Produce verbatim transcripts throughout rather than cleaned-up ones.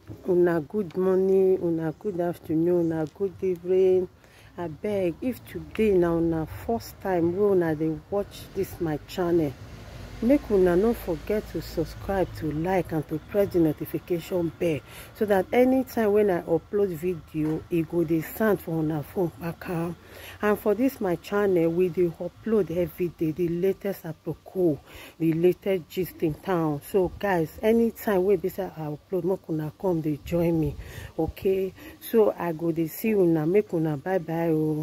Una good morning, una good afternoon, una good evening. I beg, if today na una first time wey una dey watch this my channel, make una no forget to subscribe, to like and to press the notification bell so that anytime when I upload video, e go dey sound for una phone kpaka. And for this my channel, we dey upload every day the latest aproko, the latest gist in town. So guys, anytime wey be say I upload, make una come dey join me, okay? So I go dey see una, make una bye bye oh.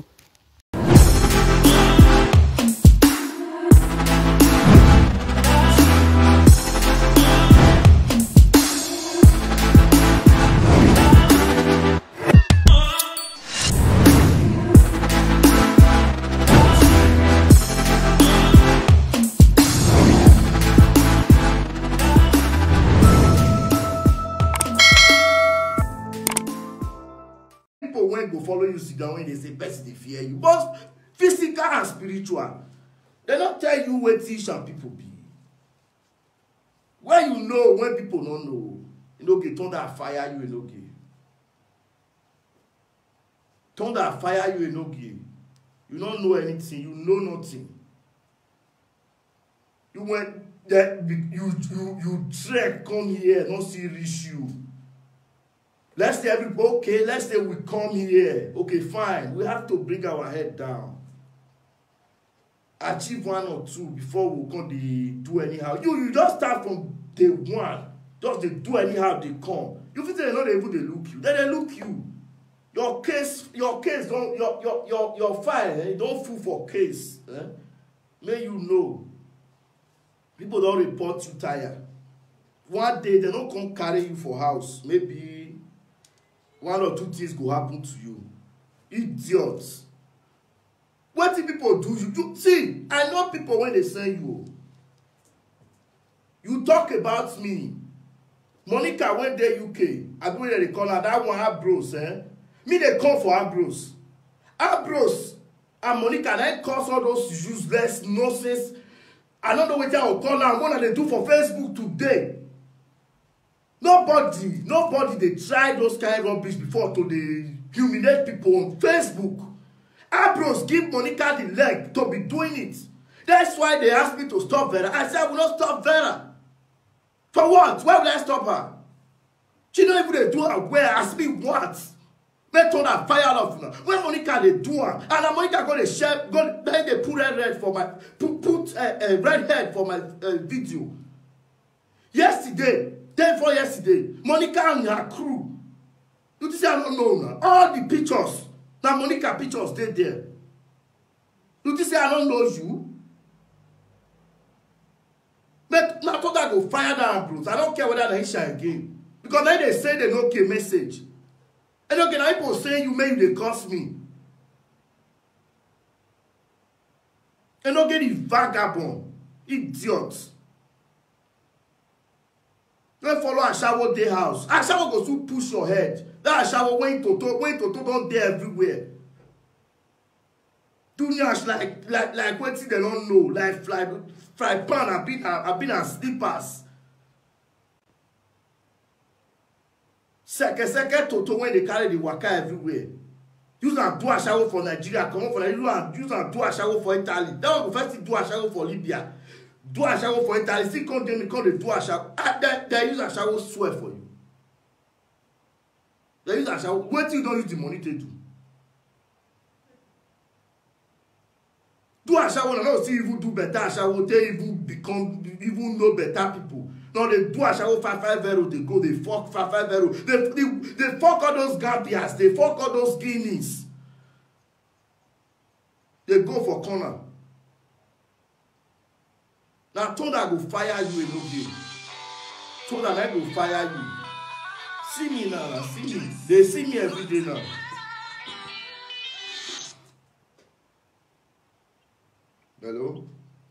When go follow you sit down when they say person they fear you, both physical and spiritual, they don't tell you what shall people be. When you know, when people don't know, you know, get thunder fire you, you know, get thunder fire you, you know, get you don't know anything, you know nothing. You went that you you you trek come here, not see reach you. Let's say everybody, okay, let's say we come here. Okay, fine. We have to bring our head down. Achieve one or two before we come they do anyhow. You you just start from day one. Just they do anyhow they come. You feel they're not able to look you. Then they look you. Your case, your case don't your your your your file, eh, don't fool for case. Eh? May you know. People don't report you tired. One day they don't come carry you for house. Maybe one or two things go happen to you. Idiots. What do people do? You do see, I know people when they say you. You talk about me. Monica went there U K. I go there they call her that one her bros, eh? Me they come for her bros. Her bros and Monica then cause all those useless nonsense. I don't know what I will call her. What they do for Facebook today? Nobody, nobody they try those kind of rubbish before to they humiliate people on Facebook. Abros give Monica the leg to be doing it. That's why they asked me to stop Vera. I said I will not stop Vera. For what? Why would I stop her? She don't even do her where ask me what? They told her fire off now. When Monica they do her, and Monica go to share, go then they put red red for my put put a uh, uh, red head for my uh, video. Yesterday. Day for yesterday, Monica and her crew. You see, I don't know now. All the pictures, now Monica pictures, they there. You see, I don't know you. But now thought I go fire down, bros. I don't care whether they share again. Because then they say they don't get message. And okay, now people say you make they cost me. And don't get the vagabond, idiots. Don't follow Ashawo Day house. Ashawo goes to push your head. That Ashawo went to to went to to don't there everywhere. Dunyash like like like what they don't know. Like fly fry pan. I've been I've been at slippers. Second second to to when they carry the waka everywhere. Use and do Ashawo for Nigeria. Come on for Nigeria. Use and do Ashawo for Italy. That one go first do Ashawo for Libya. Do a shower for Italy. See, come them, come they do a shower. They, they use a shower swear for you. They use a shower. What you don't use the money to do? Do a shower. Now see even do better. A shower. They even become even know better people. Now they do a shower five five zero. They go. They fuck five five zero. They they they fuck all those Gambias. They fuck all those Guineas. They go for corner. Now, Thunder go fire you in no game. Thunder I go fire you. See me now, now, see me. They see me every day now. Hello?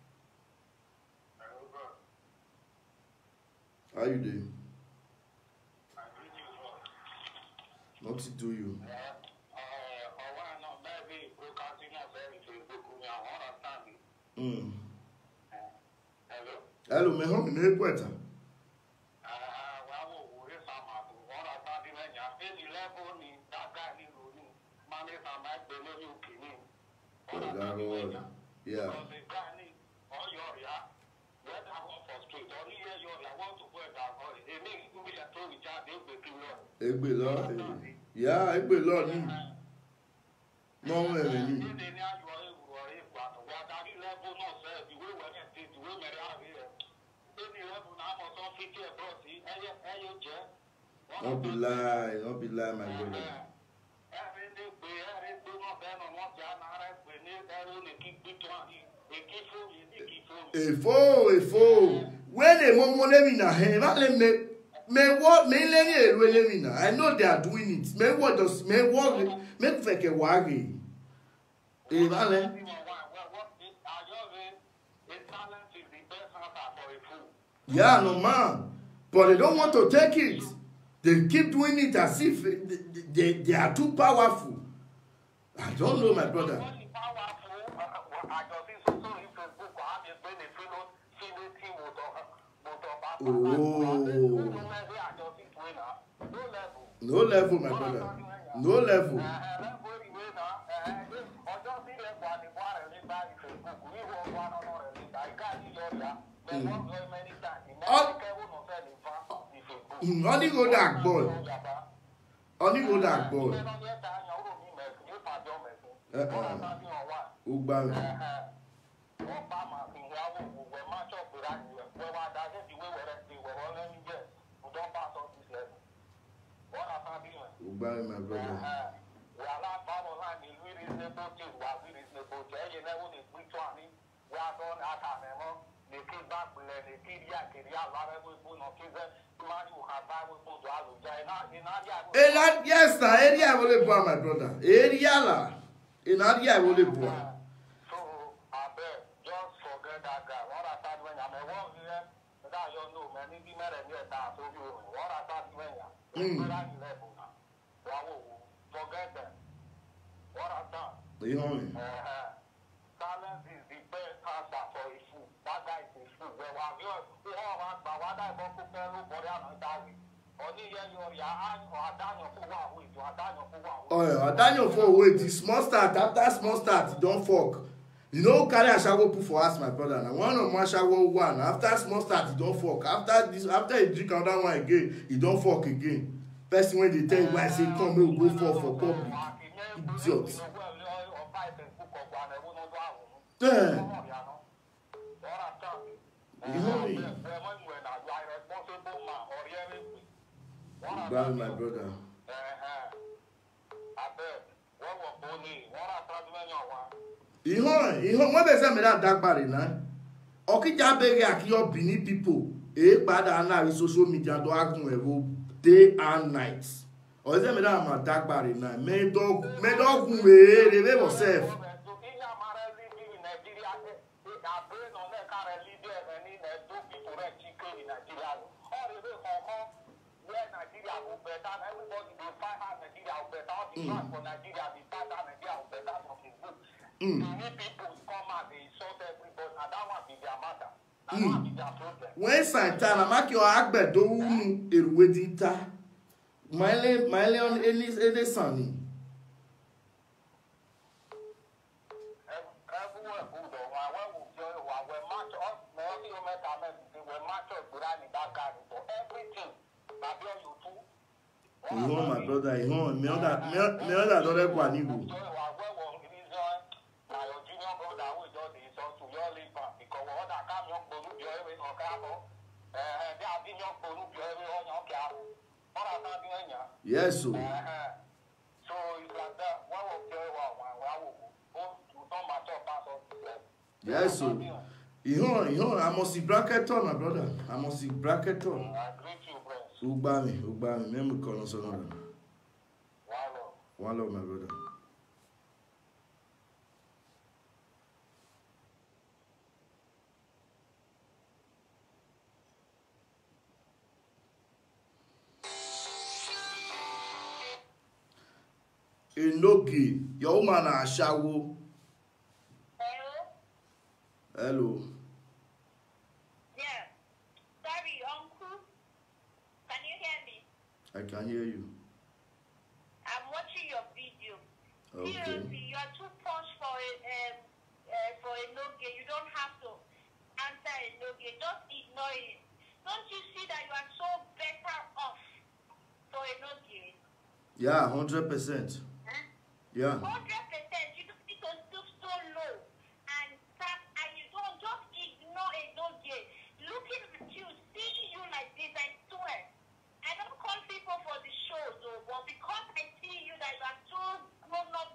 How you doing? What to do you? Mm. Hello, me home in the Yeah. Egbe lọ, yeah, egbe lọ ni. Mọ wọn ẹrẹ ni. Don't be lie, don't be lie, my brother. Efo, efo. When they want money na he, ma le me me what me le ni elu le na. I know they are doing it. Me what does me what me feke wagi. E ma le. Yeah, no man. But they don't want to take it. They keep doing it as if they, they, they are too powerful. I don't know, my brother. Oh. No level, my brother. No level. Mm. Only go that boy. Only go that boy. Uh-uh. Ugba. Ugba, my brother. Yes, sir. Area I will buy, my brother. Area la. In area I will buy. So I bet just forget that guy. What I start when I'm a one here, that you know, man, if you met a year, that's so you. What I start when I'm forget that. What I start. You know me. Silence is the best answer for a fool. That guy is a fool. Well, I'm yours. We all want, but what I want to tell you, but I'm not dying. Oh yeah, Daniel for wait, the small start, after small start, don't fuck. You know, carry a shower put for us, my brother. Now one of my shower one, after small start, you don't fuck. After this, after you drink another one again, you don't fuck again. First when they tell you why I say come, we'll go for for public. Idiots. Yeah. You know me. Goodbye, my brother. Ihon, ihon, when they say me that dark body na, okija bege akiyo Benin people, e pada na social media do agun ewo day and night. Or say me that am dark body na, me dog, me dog gun we, they be yourself. Mm. Mm. When Santana make your agbe do unu erwedita, mile mile on any any sunny. You know my brother, you know me other me me other don't go anigo. Yes, so. So it's like that. One will tell one, yes, so. You know, you know, I must see bracket on, my brother. I must see bracket on. I greet you, friends. Ubami, Ubami, même qu'on s'en a. One love, my brother. Enogi, your woman a shawo. Hello? Hello. Yeah. Sorry, uncle. Can you hear me? I can hear you. Okay. Seriously, you are too posh for a um, uh, for a no gay. You don't have to answer a no gay. Just ignore it. Don't you see that you are so better off for a no gay? Yeah, hundred percent. Huh? Yeah. Hundred percent. You don't need to stoop so low and start, and you don't just ignore a no gay. Looking at you, seeing you like this, I swear. I don't call people for the show though, but because I see you that you are so grown up,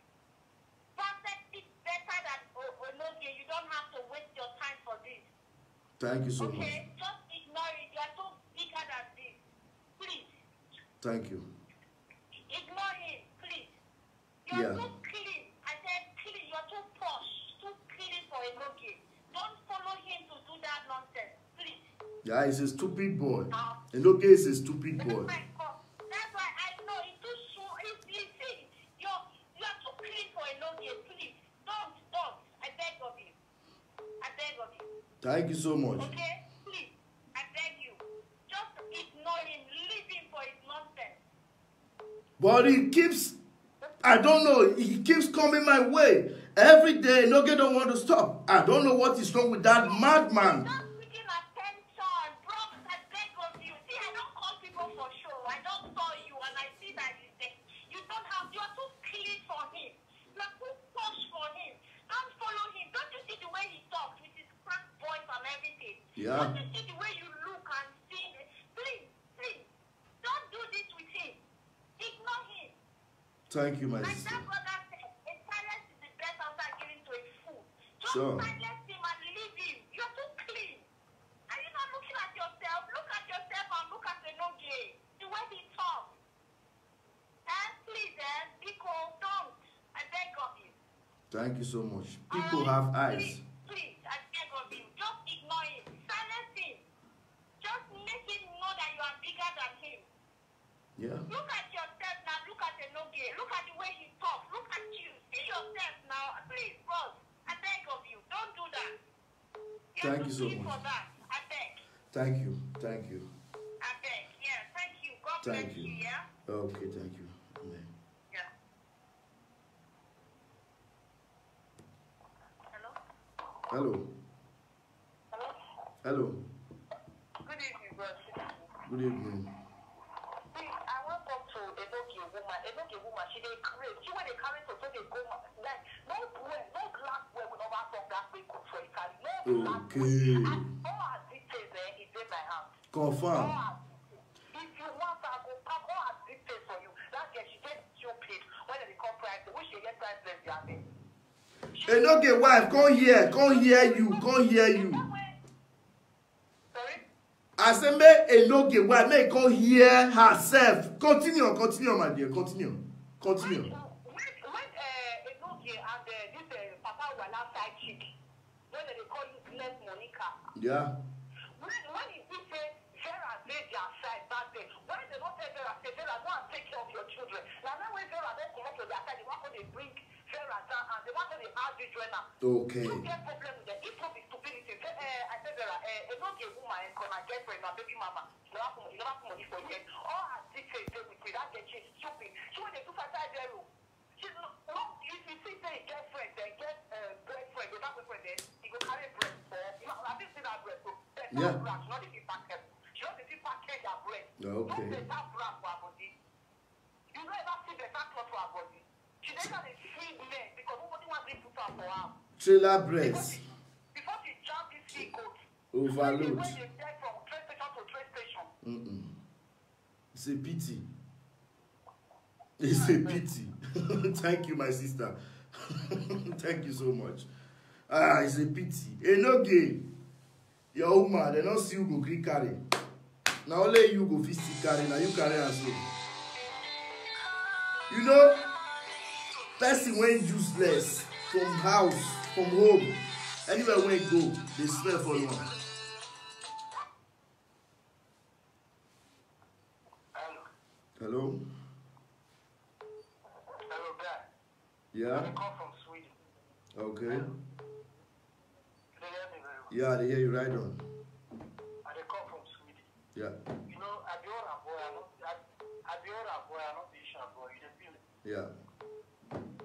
perfectly better than o- o- no gay, you don't have to waste your time for this. Thank you so Okay? much. Just ignore it. You are so bigger than this. Please. Thank you. Ignore him, please. You are Yeah. too clean. I said clean. You are too posh, too clean for a no gay. Don't follow him to do that nonsense, please. Yeah, he's a stupid boy. Uh, Enoge is a stupid That's boy. why, oh, that's why I know it's too soon. It's, you see, you're, you're too clean for a no gay, please. Don't, don't. I beg of you. I beg of you. Thank you so much. Okay? Please. I beg you. Just ignore him. Leave him for his nonsense. But he keeps, I don't know, he keeps coming my way. Every day, Enoge don't want to stop. I don't know what is wrong with that madman. Just seeking attention. Bro, I beg of you. See, I don't call people for show. I don't saw you and I see that you there. You don't have, you are too clean for him. You are too posh for him. Don't follow him. Don't you see the way he talks with his crack voice and everything? Yeah. Don't you see the way you look and sing? Please, please, don't do this with him. Ignore him. Thank you, my Like sister. that brother said, a silence is the best answer given to a fool. Just Sure. silence him and leave him. You're too clean. Are you not looking at yourself? Look at yourself and look at the no gay. The way he talks. And please, eh, Pico, don't. I beg of you. Thank you so much. People Alright? have eyes. Please, please, I beg of you. Just ignore him. Silence him. Just make him know that you are bigger than him. Yeah. Look at yourself now. Look at the no gay. Look at the way he talks. Look at you. See yourself now. Please, boss. I beg of you. Don't do that. You're Thank too you so clean much. for that. I beg. Thank you. Thank you. I beg. Yeah. Thank you. God Thank bless you. you. Yeah. Okay, thank you. Amen. Yeah. Hello. Hello. Hello. Hello. Good evening, bro. Good evening. Please, I want to talk to a Enoge woman. A Enoge woman, she dey craze. She when they carry to say they go like no well, no glass well with over from that we cook for Italy. No glass Okay. well. And all her details eh, is in my hand. All Confirm. her if you want her, go pack all her details for you. That girl, she gets stupid when they come price. Which she get price less than me. Enoge wife, come here. Come hear you. Come hear you. Sorry? I say make Enoge wife, make come hear herself. Continue, continue, my dear. Continue. Continue. When, when uh, Enoge and uh, this uh, Papa Wala side chick, when they call you Bless Monica, Yeah. when, when he did say Vera did their side back then, why they not tell Vera, say Vera, go and take care of your children. Now, now when Vera don't come up to their side, they want to bring Vera down and they want to argue joiner. Okay. You get problem with them. If not be stupidity, say, uh, I said Vera, uh, Enoge woman and my girlfriend, my baby mama, you never come, you never come money for you. All her details they with me, that girl, she's stupid. She when they do five five zero. She's not, if you see say girlfriend, then get uh, boyfriend, they not boyfriend, then he go carry breast for, you know, I didn't see that breast, so there's Yeah. no bra, she not the packet. She not the packet her breast. Okay. No better bra for her body. You don't ever see better cloth for her body. She never dey see men because nobody wants to put her for her. Trailer Before breads. she, before she jump this sea goat, Overload. when they get from train station to train station. Mm-mm. It's a pity. It's a pity. Thank you, my sister. Thank you so much. Ah, it's a pity. Enoge, your woman, they don't see you go gree carry. Now only you go fit still carry. Now you carry as well. You know, person when useless from house, from home, anywhere when you go, they smell for you. Hello. Hello? Hello, guy. Yeah? I come from Sweden. Okay. They hear me very well. Yeah, they hear you right on. I dey come from Sweden. Yeah. You know, I be all a boy, I not I, I be all a boy, I not be sure boy. You dey feel it. Yeah.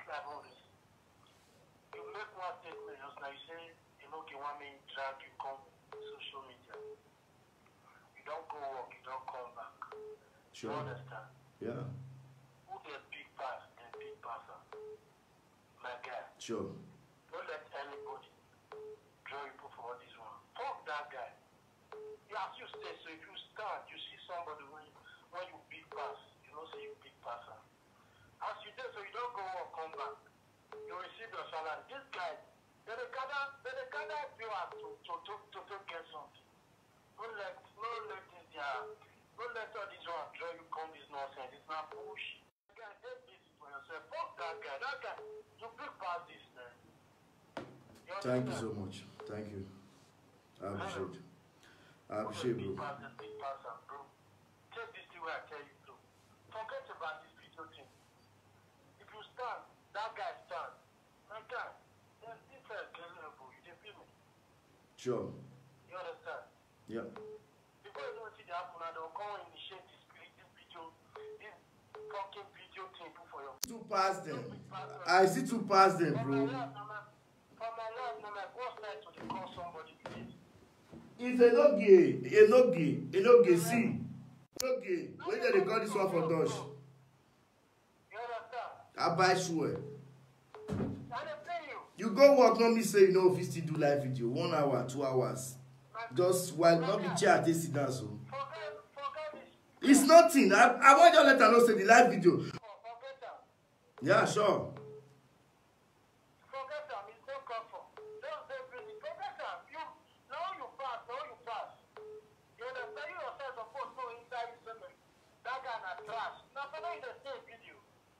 like all this. You make one statement just now, you say, you know, you want me to drag you come social media. You don't go work, you don't come back. Sure. You understand? Yeah. Who the big pass, the big passer? My guy. Sure. Don't let anybody draw you for all this one. Fuck that guy. You as you say, so if you start, you see somebody when you, when you big pass, you know, say you big passer. As you do, so you don't go work, come back. You receive your salary. This guy, they dey gather, they dey gather viewers to to to to to get something. No let, no let this yeah, no let all this one draw you come this nonsense. It's not bullshit. Guy, take this for yourself. Fuck that guy. That guy, you big pass this, man. You Thank you understand? so much. Thank you. I appreciate it. I Who the appreciate big bro. pass, the big passer, bro. Take this thing where I tell you, bro. Forget about this video thing. If you stand, that guy stand. That guy, there's different level. You dey feel me? Sure. You understand? Yeah. Before you know what they happen, and they'll come and initiate this spirit, this video, this fucking video thing put for your. Two past them. I see two past them, For my bro. life, na my, for my life, na my boss night to dey call somebody please. It's a no gay, a no gay, a no gay. See, no gay. When they call this one for Dutch, You understand? I buy sure. I dey pay you. You go work, not me say you know if you still do live video, one hour, two hours. Just while not be chair, they sit down so. Forget, forget this. It's nothing. I, I want you to let her know say the live video. Forget that. Yeah, sure. Forget them, it's no comfort. Don't say busy. Forget them. You now you pass, now you pass. You understand? You yourself supposed to know inside this women. That guy na trash. Now for now you the same video.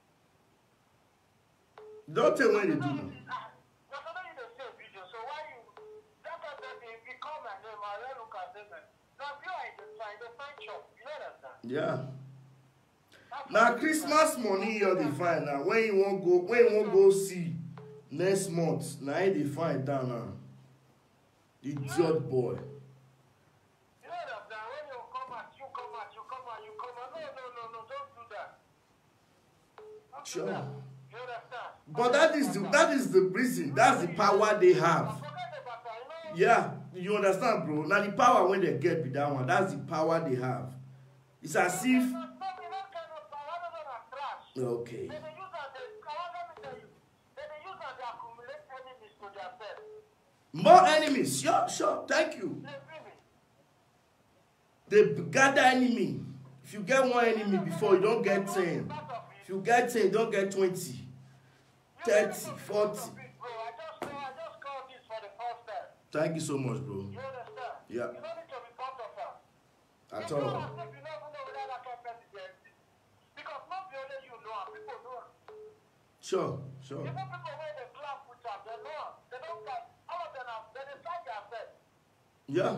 Don't tell when they do now. Now for now you the same video. So why you that guy said if you call my name, I will look at them. Now if you are in the sign, the sign shop. You understand? Yeah. Now Christmas money you dey find now. When you won't go, when you won't go see next month, now you dey find down now. Idiot boy. You understand? When you come out, you come out, you come out, you come out. No, no, no, no, don't do that. Don't do Sure. that. You understand? But that is the that is the reason. That's the power they have. Forget about that, you know? Yeah, you understand, bro. Now the power when they get with that one, that's the power they have. It's as if No, we don't kind of power, no, no, no, trash. okay. They dey use that, they, I want them to tell you, they dey use that, they accumulate enemies to themselves. More enemies. Sure, sure. Thank you. They feel me? They gather enemy. If you get one enemy before, you don't get ten. If you get ten, you don't get twenty, thirty, forty. Bro, I just, I just called this for the first time. Thank you so much, bro. You understand? Yeah. You don't need to be part of her. At It's not all. as if you don't even know whether that kind of person there exists. Because not the only you know her, people know her. Sure, sure. Even people when they clap with her, they know her. They don't clap. All of them are, they decide themselves. Yeah.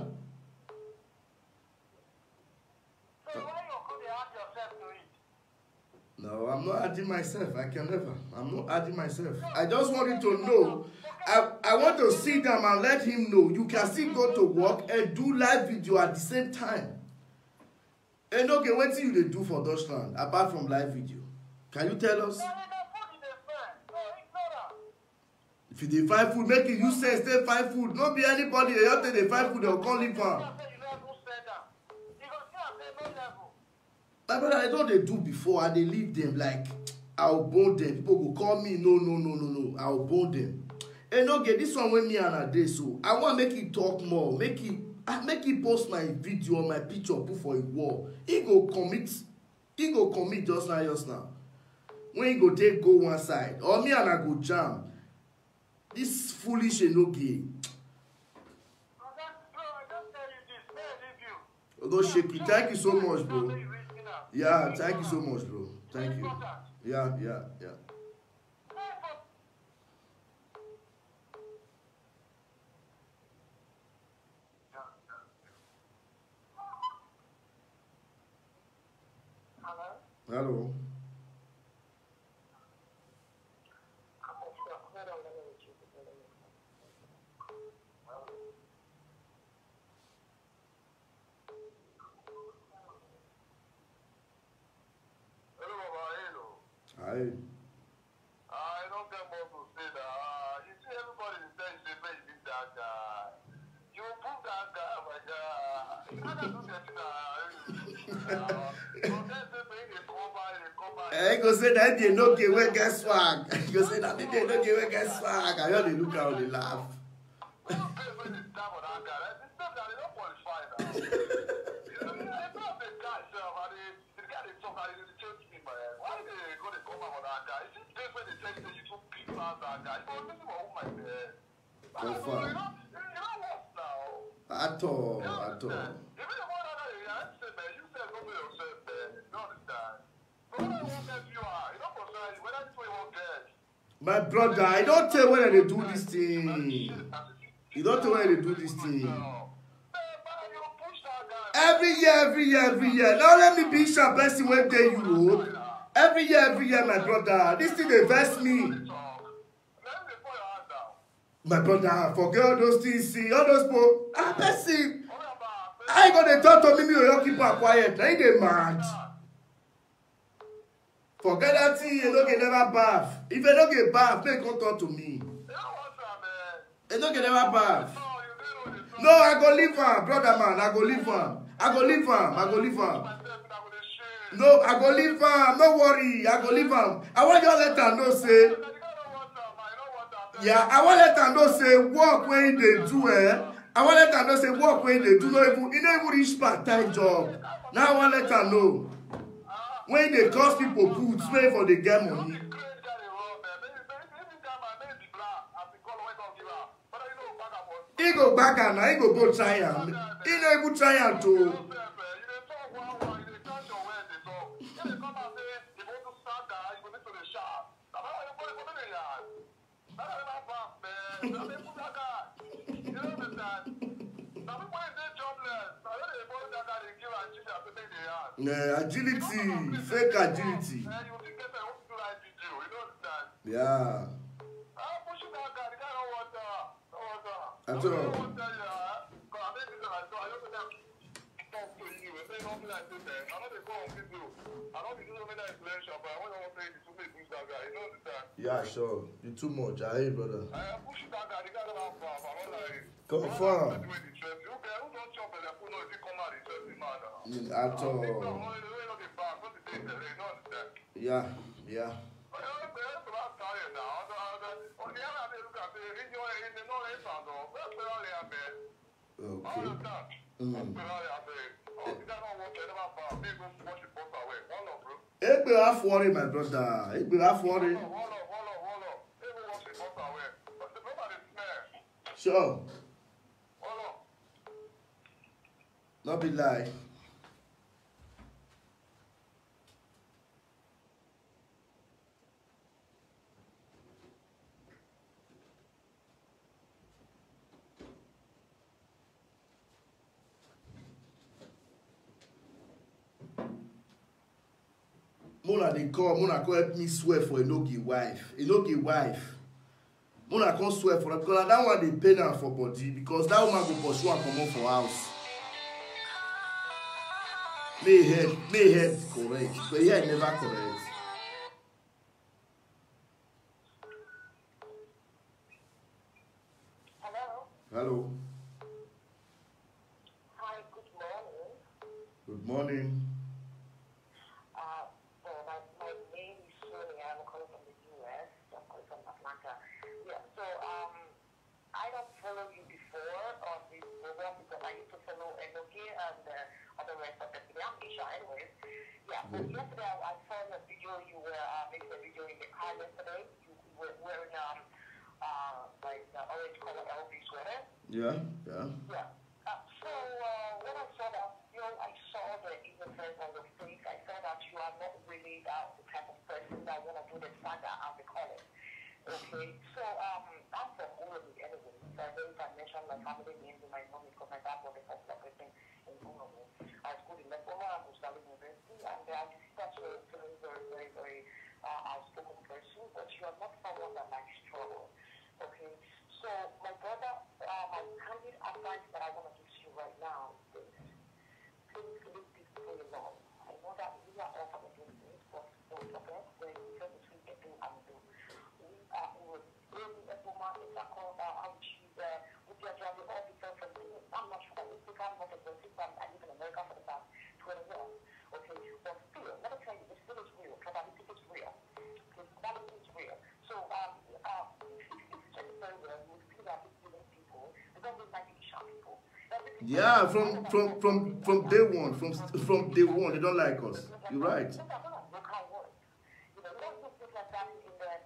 So why you could add yourself to it? No, I'm not adding myself. I can never. I'm not adding myself. I just want you to know. I, I want to sit down and let him know you can still go to work and do live video at the same time. And okay, what do you do for Deutschland apart from live video? Can you tell us? No, they don't put it in front. No, ignore her. If you dey find food, make it you say stay find food. Not be anybody they just they find food, they'll call him for. My brother, I know they do before and they leave them like I'll bone them. People go call me, no, no, no, no, no. I'll bone them. And okay, this one with me and a day, so I want to make it talk more, make it make it post my video or my picture, put for a wall. He go commit, he go commit just now, just now. When he go take go one side, or me and I go jam. This foolish enoge. Go shake it. Thank you so much, bro. Yeah, thank you so much, bro. Thank you. Yeah, yeah, yeah. Hello. Hello, Baba. Hello. Hi. I don't Eh, he go say that they no get where get swag. He go say that they no get where get swag. I hear they look how they laugh. Confirm. At all, at all. My brother, I don't tell when they do this thing. You don't tell when they do this thing. Every year, every year, every year. Now let me be sharp person when they Europe. Every year, every year, my brother. This thing they vex me. My brother, forget all those things. See, all those people. Ah, person. I got to talk to me, me, or keep quiet. I get mad. Forget that thing, you don't get never bath. If you don't get bath, they come talk to me. You don't get never bath. No, I go leave him, brother man. I go leave him. I go leave him. I go leave him. No, I go leave him. No worry, I go leave him. I want you to let her know, say. Yeah, I want to let her know, say, work when they do, eh? I want to let her know, say, work when they do. No, even, you don't even reach part-time job. Now I want to let her know. When they cost people food, pay for the get money. He go back and he go go try am. He no even try am too. Yeah, agility, fake agility. Yeah. At all. Yeah, sure. You too much. I hate, brother. Confirm. At all. Yeah, yeah. Okay. Mm. It be half worry, my brother. It be half worry. Sure. Not be lie. Mona they call, Mona come help me swear for Enogi wife. Enogi wife. Mona come swear for her because that one they pay now for body because that woman go pursue and come out for house. May head, may head correct, but yeah, never correct. Hello. Hello. Hi, good morning. Good morning. Uh, well, my, my name is Sonia. I'm calling from the U S. I'm calling from Atlanta. Yeah, so um, I don't follow you before on this program because I used to follow Enoki and uh, other rest of the I'm Isha anyways. Yeah, but Mm-hmm. yesterday I saw your video. You were uh, making a video in the car yesterday. You were wearing um, uh, like the orange color L V sweater. Yeah, yeah. Yeah. Uh, so uh, when I saw that video, I saw the innocence on your face. I saw that you are not really uh, the type of person that want to do the saga as they call it. Okay. So um, I'm from Urugu anyway. So I know if I mention my family names, you might know me because my dad was a popular person in Urugu. I schooled in Lekoma and Muslim University, and uh, I see that you're a very, very, very, very uh, outspoken person, but you are not someone that likes trouble. Okay. So my brother, uh, my candid advice that I want to give to you right now is this. Please leave this play alone. I know that we are all from a distance, but don't forget there is a difference between getting and do. We are really a woman, it's a call that I'm choosing, we are driving all different from things. I'm not sure that we I'm not a person, but I live in a Yeah, from from from from day one, from from day one, they don't like us. You're right. Look at local words. You know, you don't do things like that in the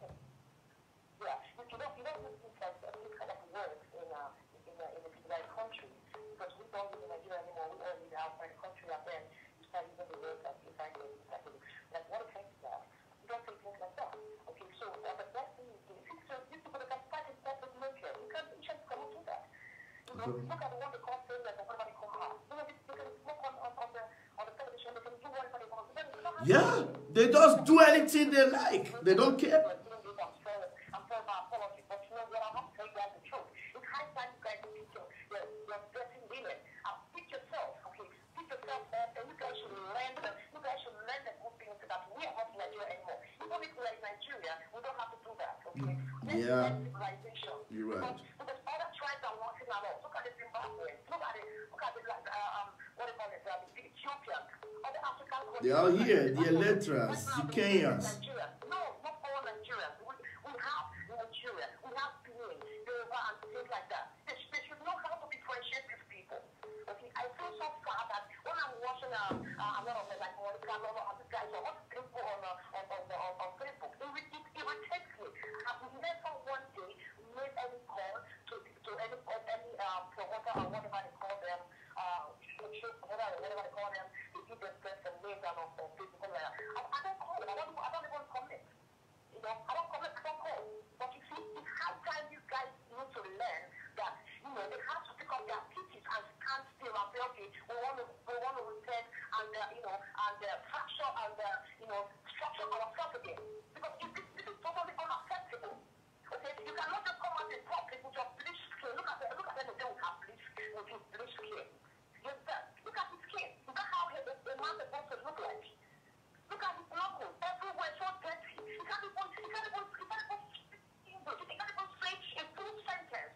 yeah. You don't you don't do things like this kind of words in a in a in a civilized country because we don't live in Nigeria anymore. We all live outside the country, and then you start using the words like this and this like this. Like what effect is that? You don't say things like that. Okay, so uh, the best thing is this. It's just these people that can fight in public nature. You can you just cannot do that. You know, look at what they call failures and whatever they call harm. You know, they, they can smoke on, on, on the on the television. They can do whatever they want. They don't have Yeah, they just do anything they like. They don't care. I'm sorry, I'm sorry about apology, but you know what? I'm not saying that's the truth. It's high time you guys teach your, your, your dressing women. Uh, pick yourself, okay? Pick yourself up, and you guys should learn. The, you guys should learn the good things that we are not in Nigeria anymore. Even if we're in Nigeria, we don't have to do that, okay? Let's Yeah. learn civilization. You're right. Because, because other tribes are watching our laws. Look at the Zimbabweans. Look at it. Look at the like, uh, um, what do you call it? Uh, the Ethiopians. Other African countries. They are here, the Eletras, the Kenyans. Nigeria. No, not all Nigerians. We, we have Nigeria. We have Benin, Yoruba, and things like that. They, sh- they should know how to differentiate these people. Okay, I feel so far that when I'm watching uh, uh, a lot of them, like Monica, a lot of other guys, or other people on, uh, on, on, on, on Facebook, it, it, it irritates me. I've never one day made any call to, to any, any uh, promoter or whatever they call them, uh, whatever, whatever they call them, they give them some names and on, on Facebook. Like that. I, I don't call them. I don't, I don't even comment. You know, I don't comment, I don't call. But you see, it's how time you guys need to learn that, you know, they have to pick up their pieces and stand still and say, okay, we want to, we want to return and, uh, you know, and uh, fracture and, uh, you know, structure ourselves again. Because this, this is totally unacceptable. Okay, you cannot just come out in public with your bleach skin. Look at them, look at them, they will have bleach, with his bleach skin. Yes, sir. Look at his skin. Is that how a, a man is supposed to look like? Look at his knuckles, everywhere so dirty. He can't even, he can't even, he can't even speak English. He can't even say a full sentence.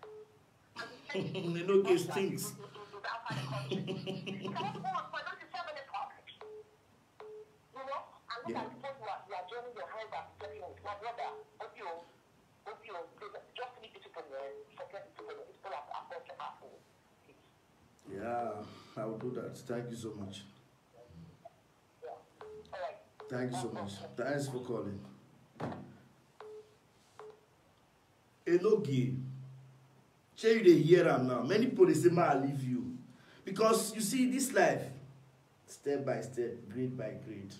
They know these things. He cannot go on for twenty-seven in public. You know? And look Yeah. at people who are, who are joining your hands and getting it. My brother, Obio, Obio, just leave it to them. Forget it to them. It's full of apple, apple. Yeah, I will do that. Thank you so much. Yeah. All right. Thank you so much. Thanks for calling. Enogi, share you the hear am now. Many people they say, "Ma, I leave you," because you see this life, step by step, grade by grade.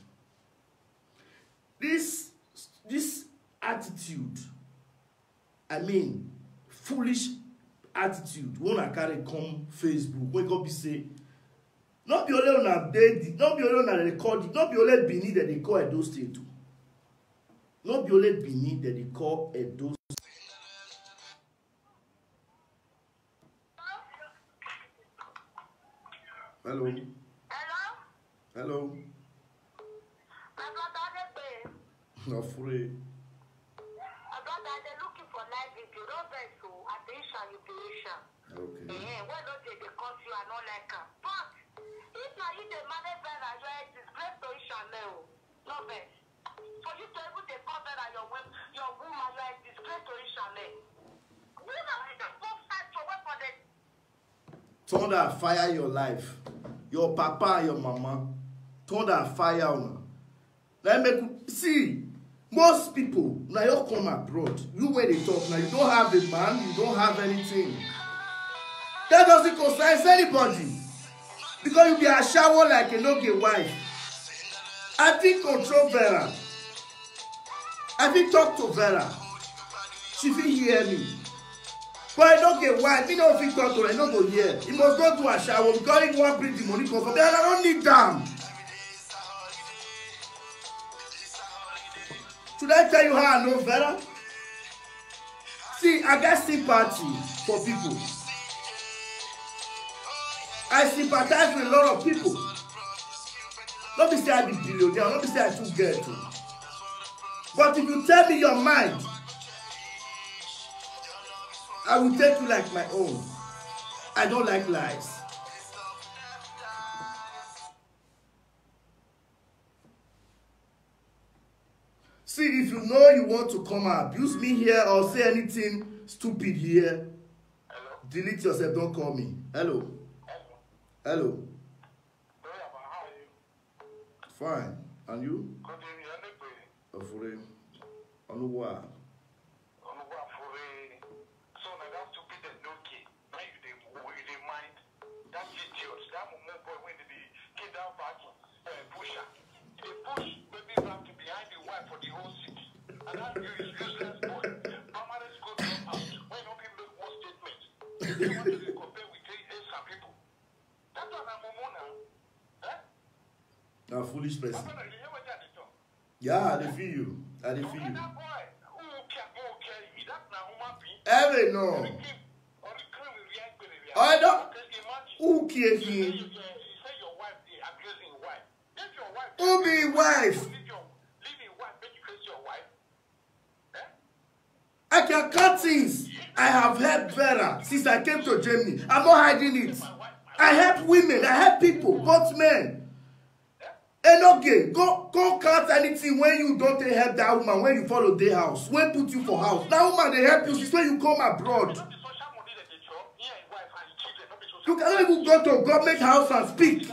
This this attitude, I mean, foolish attitude. Wanna carry come Facebook, wake up, be say. Not be only on a day, not be only on a record, not be only Benin that they call Edo State. Not be only Benin that they call Edo State. Hello. Hello? Hello. My brother, they No free. My brother, they're looking for life video. Don't vex you. Attention, you patient. Okay. Eh, why don't they, they cause you and not like her? But if now you the manage better, you are a disgrace to Ishamel. No vex. For you to able to call better your woman, your woman, you are a disgrace to Ishamel. We know we just go fight to work for the Thunder fire your life. Your papa and your mama. Thunder fire on. Let me see. Most people now you come abroad. You where they talk now. You don't have a man. You don't have anything. That doesn't concern anybody. Because you be a shower like a no get wife. I think control Vera. I think talk to Vera. She fit hear me. But I don't get why. Me don't fit talk to her. I don't go hear. He must go to a shower because he want bring the money come from there. And I don't need them. Should I tell you how I know Vera? See, I got sympathy for people. I sympathize with a lot of people. Not be say I be billionaire, not be say I too get to. But if you tell me your mind, I will take you like my own. I don't like lies. See, if you know you want to come and abuse me here or say anything stupid here, Hello? delete yourself, don't call me. Hello. Hello. Very well. How are you? Fine. And you? Good evening. Anybody? Afure. Onuwa. Onuwa Afure. So now that stupid and no kid. Now you they you they mind that idiot. That moment boy when the kid down back uh, pusher. They push baby back to behind the wife for the whole city. And that you is useless boy. Primary school drop out. When no people make one statement. They want to compare with some people. That's what I'm now. Eh? A foolish person. I'm gonna hear what they talk. Yeah, I feel you. I feel you. That boy, who can go carry me? That's not human being. Every no. I don't. Who care him? You say your wife is abusing your wife. If your wife, Who be wife? leave your leaving wife, make you curse your wife. Eh? I can cut things. I have helped Vera since I came to Germany. I'm not hiding it. I help women. I help people, both men. Enoge, go go count anything when you don't help that woman, when you follow their house, when put you for house. That woman they help you since when you come abroad. You cannot even go to government house and speak.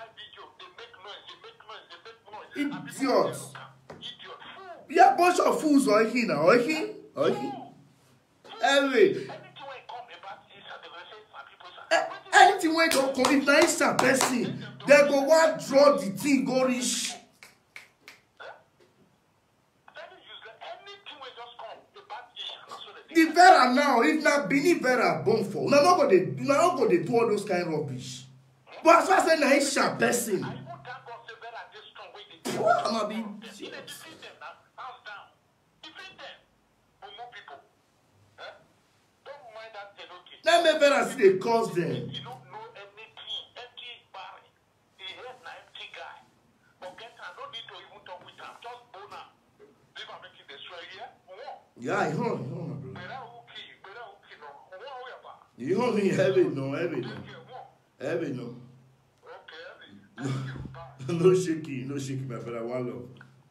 Idiots. We are a bunch of fools, or he now, or he, or he. Anyway, anything when don't come, if there is a person, they go one draw the thing, go reach. The Vera now, if not Bini Vera born for, we not go they, we not go they do all those kind of rubbish. But as far as there is a person, what am I being? Let me Vera see they cause them. You don't know anything, empty barren. He is an empty guy. Forget him, don't need to even talk with him. Just bone him. Leave him making the story here. Yeah, I heard, I heard, bro. Better okay, better okay, no. What we about? You heard me, heavy, no, heavy, no. Heavy, no. Okay, heavy. Thank you. Bye. No shaky, no shaky, my brother. One love.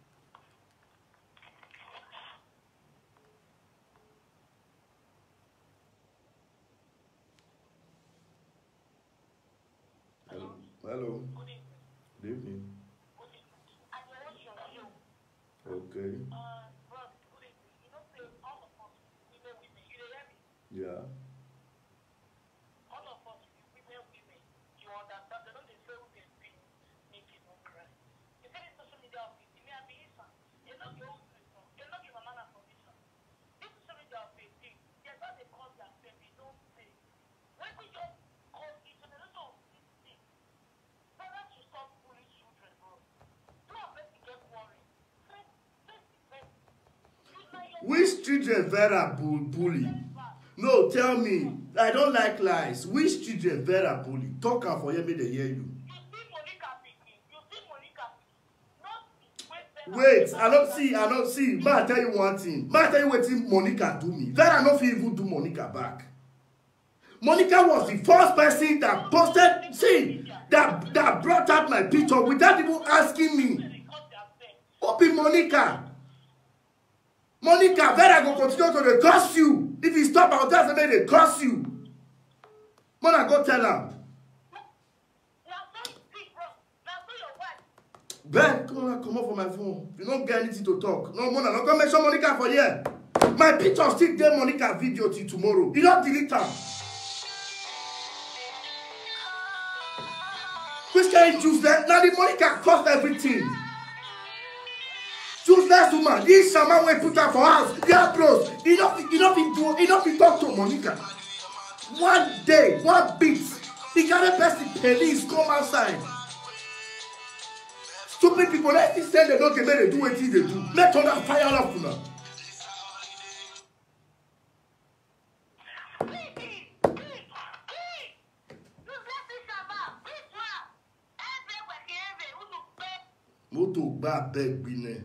Hello. Hello. Good evening. Good evening. Good evening. I can watch your show. Okay. Uh, bro, good evening. You know, say all of us, women, women, you know, hear me? Yeah. All of us, women, women, you understand? They don't say who they speak, make people cry. You say in social media, you may have been inside. You know, you you know, your man for this one. This social media, they they're not they call their baby, don't say. When we just call each other, they don't this thing. Parents should stop bullying children, bro. Do not let me get worried. First, first, first. You know your Which children Vera bull bully? No, tell me. I don't like lies. Which children Vera bully? Talk out for you, make they hear you. You see Monica speaking. You see Monica speaking. Not Wait, I don't see, I don't see. Ma, I tell you one thing. Ma, I tell you what thing Monica do me. Vera no fit even do Monica back. Monica was the first person that posted, see, that, that brought up my picture without even asking me. Who be Monica? Monica, Vera go continue to dey curse you. If you stop, I'll tell them they curse you. Mona, go tell her. Ben, come on, come on for my phone. You don't get anything to talk. No, Mona, not gonna mention Monica for here. My picture still there, Monica video till tomorrow. You don't delete her. Which kind of useless? Now the Monica cost everything. Useless woman. This shaman will put her for house. Yeah, bros. He don't, he don't be do, he don't be talk to Monica. One day, one beat. He got a person police come outside. Stupid people, let me say they don't get they do what they do. Let all that fire off now. Moto gba beg bine.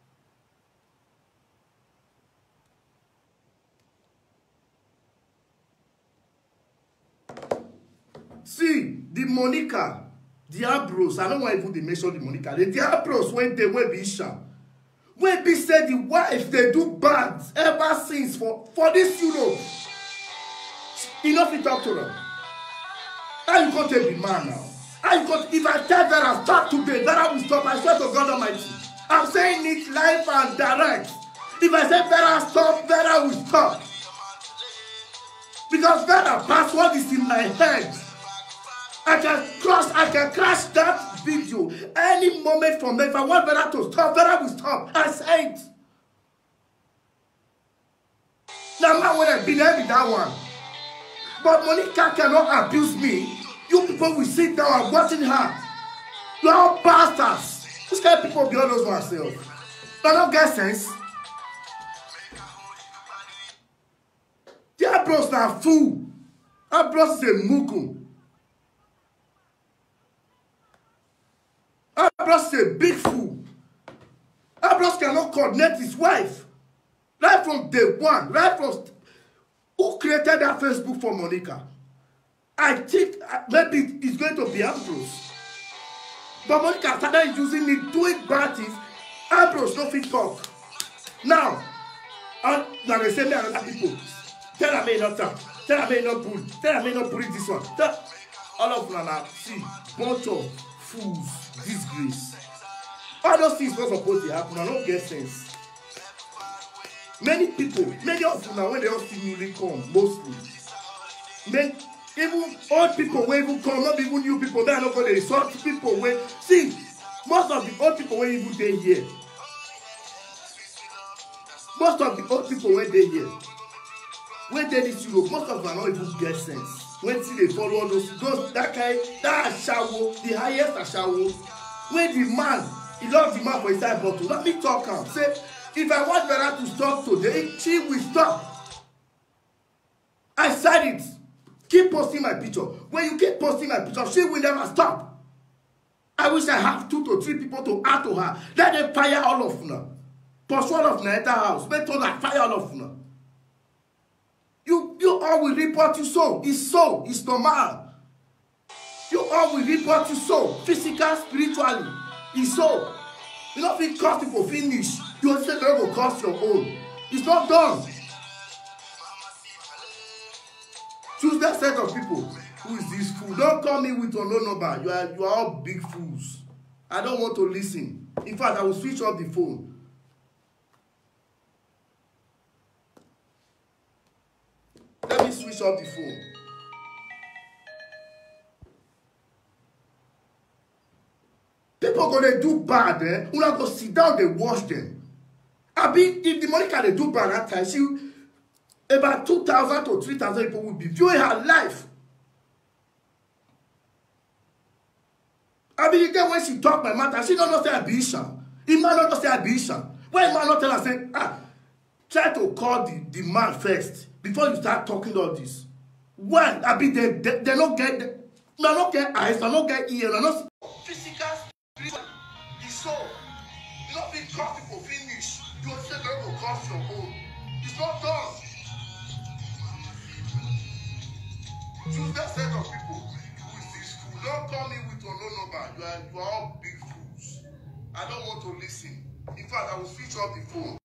See, the Monica, the Abros, I don't want even to mention the Monica. The Abros when they will be Isha. When be said the wife, they do bad ever since for, for this Europe. Enough to talk to them. How you going to be man now? I got, if I tell Vera stop today, Vera will stop. I swear to God Almighty. I'm saying it live and direct. If I say Vera stop, Vera will stop. Because Vera password is in my head. I can cross, I can crash that video any moment from there. If I want Vera to stop, Vera will stop. I say it. Now, now when I be there with that one. But Monica cannot abuse me. You people will sit down and watching her. You are all bastards. This kind of people beyond those myself. I don't get sense. Their bros are fool. Our bros is a mugu. Our bros is a big fool. Our bros cannot coordinate his wife. Right from day one. Right from... Who created that Facebook for Monica? I think maybe it's going to be Ambrose. But Monica started using it, doing bad things. Ambrose no fit talk. Now, and now they say me and other people. Tell her me not talk. Tell her me not bully. Tell her me not bully this one. Tell all of them now see bunch of fools, disgrace. All those things not supposed to happen. I don't get sense. Many people, many of them now when they all see newly come, mostly. Men, even old people when even come, not even new people, they are not going to insult people when see, most of the old people when even they here. Most of the old people when they here. When they this Europe, most of them are not even get sense. When see they follow all those, those that kind, that ashawo, the highest ashawo. When the man, he loves the man for his side bottle. Let me talk am. Say, if I want Vera to stop today, she will stop. I said it. Keep posting my picture. When you keep posting my picture, she will never stop. I wish I have two to three people to add to her. Let them fire all of them. Pursue all of them enter house. Make sure that fire all of them. You, you all will report you so. It's so. It's normal. You all will report you so. Physical, spiritually. It's so. You don't think cost people finish. You also will cost your own. It's not done. Choose that set of people. Who is this fool? Don't call me with your no number. You are, you are all big fools. I don't want to listen. In fact, I will switch off the phone. Let me switch off the phone. People gonna do bad, eh? When I go sit down, they watch them. I mean, if the Monica they do bad that time, she about two thousand to three thousand people will be viewing her life. I mean, again when she talk my matter, she don't know say ambition. It might not say ambition. Why might not tell her say, ah, try to call the, the man first before you start talking all this. One, I mean, they they, they don't get they don't get eyes, they don't get ears, they don't physical. The soul. You don't think cost people finish. You will say that will cost your own. It's not done. Choose that set of people. Who is this fool? Don't call me with your no number. You are, you are all big fools. I don't want to listen. In fact, I will switch off the phone.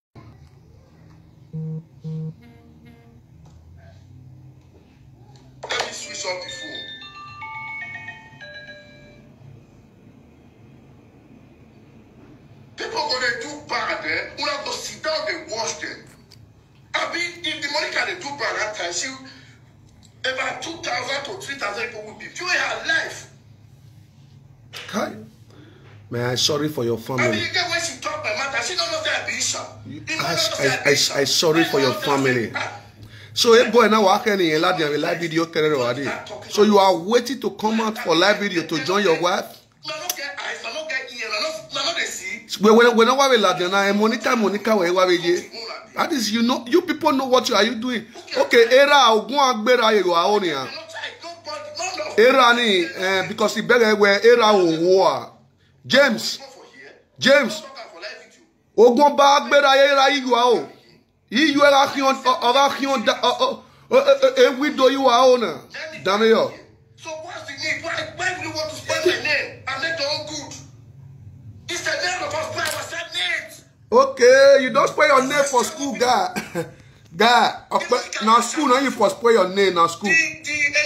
Let me switch off the phone. People gonna do bad, eh? When I go sit down, they watch them. I mean, if the Monica they do bad that time, she about two thousand to three thousand people will be viewing her life. Hi. Man, I'm sorry for your family. I mean, again, when she talk my matter, she don't know that ambition. I, I, I, I sorry for your family. So, hey boy, now I can in live video. So you are waiting to come out for live video to join your wife? When when when I was Monica, Monica, where that is, you know, you people know what you are you doing. Okay, era ogun agbera you are on here. Era ni because the better where era war. James, James, ogun ba agbera era you are. You are action or action a widow you are on. Daniel. So what's the need? Why why do you want to spend my name and make your own good? It's the name of us, but I was said names. Okay, you don't spell your name for school, guy. Guy, now school, now you for spell your name, now school.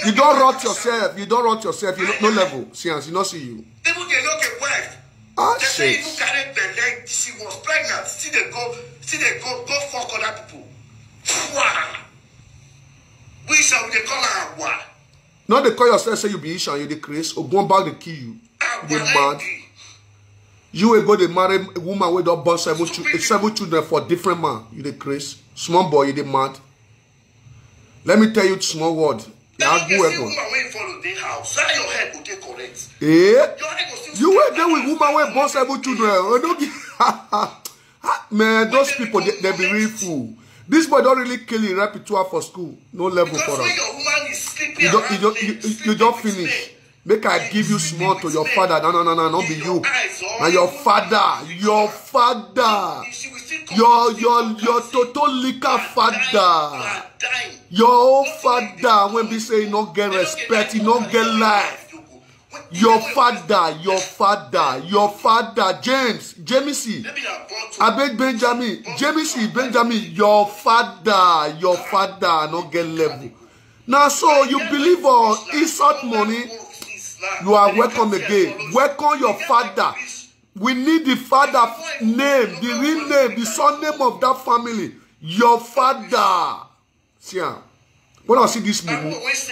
You don't rot yourself. You don't rot yourself. You no level. Science, you not see you. Even they no get wife. Ah, they say shit. even carry belle, she was pregnant. Still they go, still they go, go fuck other people. Wow. We shall they call her what? Not they call yourself say you be Isha, you the Chris, or go back they kill you. They mad. You will go they marry a woman with don't born seven, seven children for different man. You the Chris. Small boy, you the mad. Let me tell you small word. Now you see woman when follow the house. How your head will take correct? Eh? Your head will still You were there with woman when born seven children. Oh, don't get man, those people they, they be real fool. This boy don't really kill his repertoire for school. No level because for when that. your woman is sleeping You don't, you around don't, me, you, you, you sleeping don't with finish. me. Make I give you small to your father. No, no, no, no, not be you. Now your father, your father, your your your total liquor father, your own father. When we say he don't get respect, he don't get life. Your father, your father, your father, James, Jamesy, I beg Benjamin, Jamesy, Benjamin, your father, your father, not get level. Now, so you believe on insult money, you are welcome again. Welcome your father. We need the father name, the real name, the surname of that family. Your father. See, when I see this movie.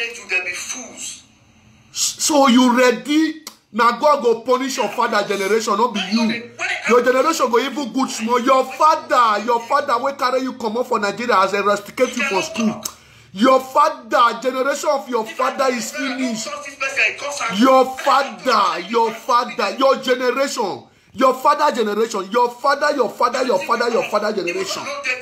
So you ready? Now God go punish your father generation, not be you. Your generation go even good small. Your father, your father will carry you come up for Nigeria as a rusticate you for school. Your father, generation of your father is finished. Your father, your father, your generation, your father generation, your father, your father, your father, your father generation.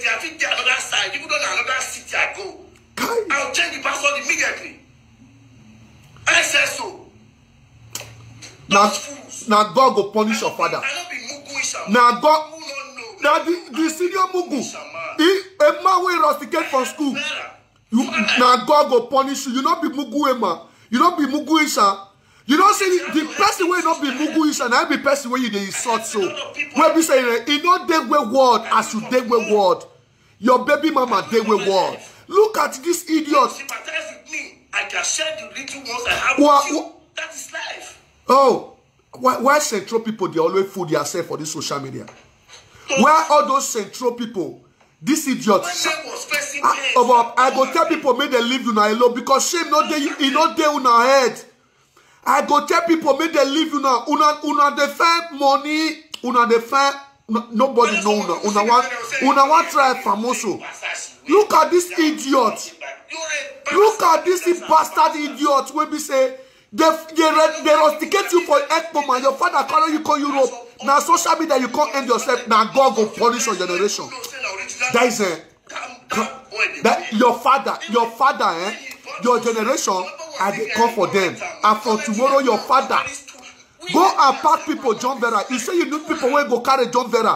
I'll change the password immediately. I said so. Now, now God go punish your father. Now God, now the, the senior Mugu, he, a man will rusticate from school. You, now God go punish you. You not be Mugu Ema. You not be Mugu Isha. You don't say the, the person will not be Mugu Isha. Now be person where you dey insult so. Where be saying he not dey with word as you dey with word. Your baby mama dey with word. Look at this idiot. I can share the little ones I have Well, with you. well, That is life. Oh, why, why Central people, they always fool themselves for this social media? Why all those Central people, this idiot? I, about, I go tell people, make them leave you now alone because shame not there, you not there on our head. I go tell people, make them leave you now. Una, una they find money, una they find, no, nobody know una. Una want, una want try famoso. Look at this idiot. Look at this bastard idiot when we say they they, they rusticate you for Expo man. Your father carry you call Europe. Now social media you can't end yourself. Now God go punish your generation. That is a that your father, your father, eh? Your generation, I they come for them. And from tomorrow, your father go and pack people John Vera. You say you need people where go carry John Vera.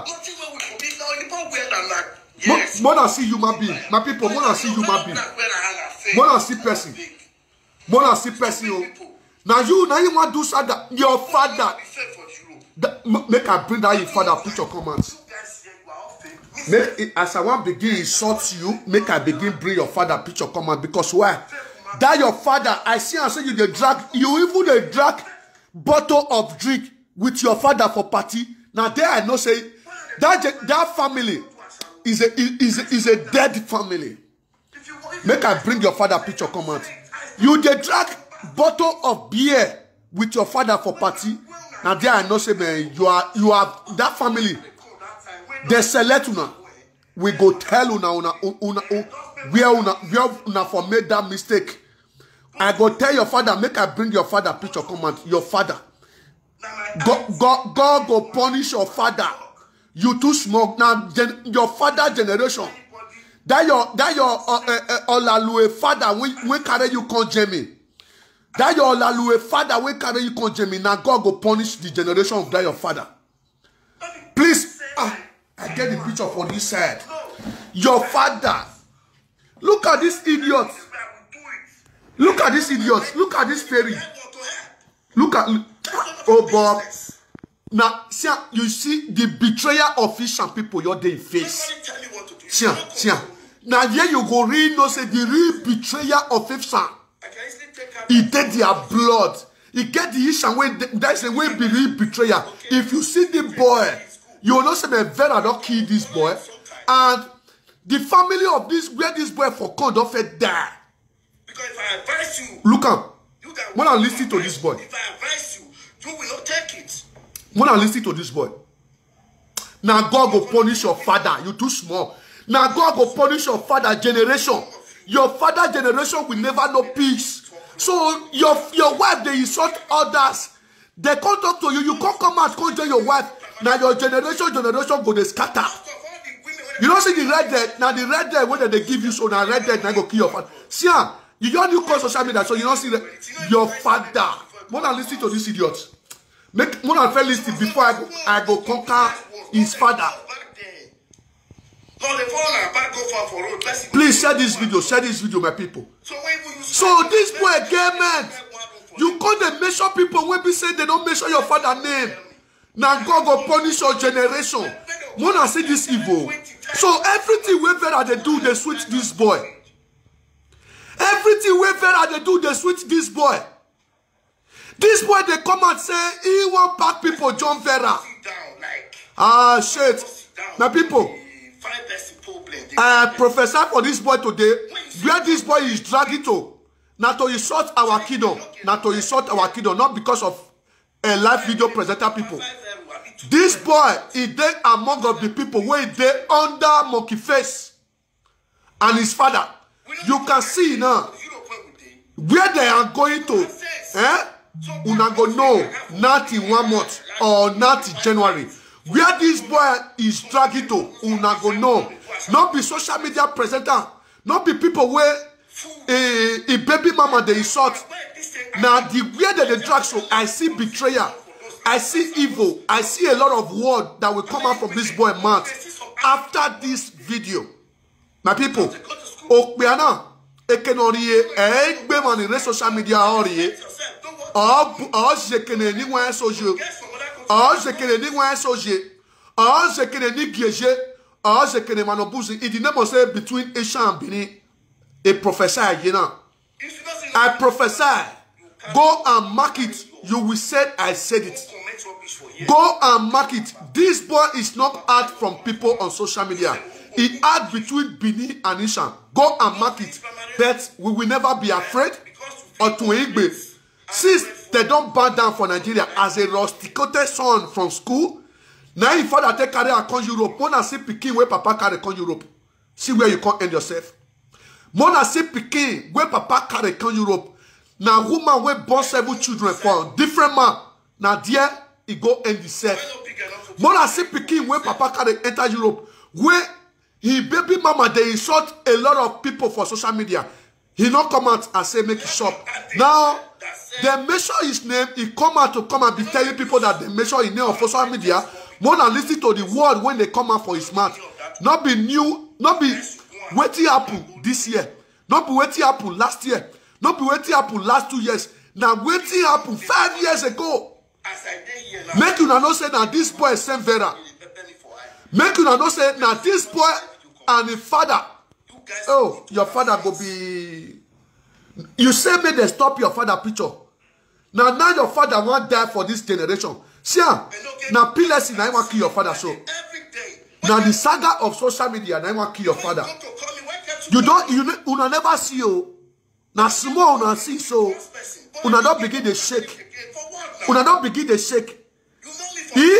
Yes. More than see human being. My people, more than see human being. More than see person. More than see person. Oh. Now you, now you want to do something. Your father. That, make I bring that your father, put your comments. Make it, as I want begin insult you, make I begin bring your father, put your comment. Because why? That your father, I see and say you the drag, you even the drag bottle of drink with your father for party. Now there I know say that that family is a is a, is a dead family. Make I bring your father picture comment. You the drag bottle of beer with your father for party. Now there I know say man, you are you are that family. They select una. We go tell una una una where una where una for made that mistake. I go tell your father. Make I bring your father picture comment. Your father. God God God go punish your father. You too small now. Gen, your father generation. That your that your uh, uh, uh, Olalue father when when carry you come Jamie. That your Olalue father when carry you come Jamie. Now God go punish the generation of that your father. Please, ah, I get the picture for this side. Your father. Look at this idiot. Look at this idiot. Look at this fairy. Look at oh Bob. Now, see, you see the betrayal of Asian people your day face. See, see. Now here you go read no say the real betrayal of Asian. He did their blood. He get the issue when that's the way believe betrayer. If you see the boy, you will not say my Vera don't kill this boy. And the family of this where this boy for con don't fit die. Because if I advise you, look am. you guys When I listen to this boy, if I advise you, you will not take it. When I listen to this boy, now God will punish your father. You too small. Now God will punish your father generation. Your father generation will never know peace. So your your wife, they insult others. They can't talk to you. You can't come out, can't tell your wife. Now your generation, generation go they scatter. You don't see the red dead. Now the red dead, when they give you, so now red dead, now go kill your father. See, you don't do call social media, so you don't see the, your father. More than listen to this idiot. Make more than fair listen before I go, I go conquer his father. Please share this video, share this video, my people. So this boy again, man, you call them measure people when we say they don't measure your father name. Now God will punish your generation. Wanna see this evil? So everything we Vera they do, they switch this boy. Everything we Vera they do, they switch this boy. This boy they come and say he want back people John Vera. Ah shit, my people. I prophesy for this boy today. Where this boy is dragging to, not to insult our kingdom, not to insult our kingdom, not because of a live video presenter people. This boy is there among of the people where they under monkey face and his father. You can see now where they are going to. Eh? Una go know not in one month or not in January. Where this boy is dragging to, una go know. Not be social media presenter, not be people where a, a baby mama they insult. Now the where that they drag, so I see betrayal, I see evil, I see a lot of word that will come out from this boy mouth after this video. My people, Okbiana, Ekenoriye, Egbe man in social media oriye, or or jekene ni wan sojo, or jekene ni wan soje, or jekene ni gieje. It did not say between Esha and Bini, a prophesy, you know. I prophesy, go and mark it. You will say, I said it. Go and mark it. This boy is not out from people on social media. It out between Bini and Isha. Go and mark it. But we will never be afraid or to Igbe. Since they don't bow down for Nigeria as a rusticated son from school, now if father take carry and come Europe, Mona see Peking where Papa carry come Europe. See where you can't end yourself. Mona see Peking where Papa carry come Europe. Now woman where born seven children for different man. Now there he go end himself. Mona see Peking where Papa carry enter Europe. Where he baby mama they insult a lot of people for social media. He not come out and say make it shop. Now they measure his name. He come out to come and be telling people that they measure his name on social media. More than listen to the word when they come out for his mouth. Not be new, not be waiting happen this year. Not be waiting happen last year. Not be waiting happen last two years. Now waiting happen five years ago. Make you not say that this boy is Saint Vera. Make you not say that this boy and his father. Oh, your father go be. You say me they stop your father picture. Now now your father won't die for this generation. See, now pillars in I want to kill your father. So now the saga of social media, I want to kill your father. You don't, you una never see you. Now small una see so una don't begin to shake. Una don't begin to shake. He,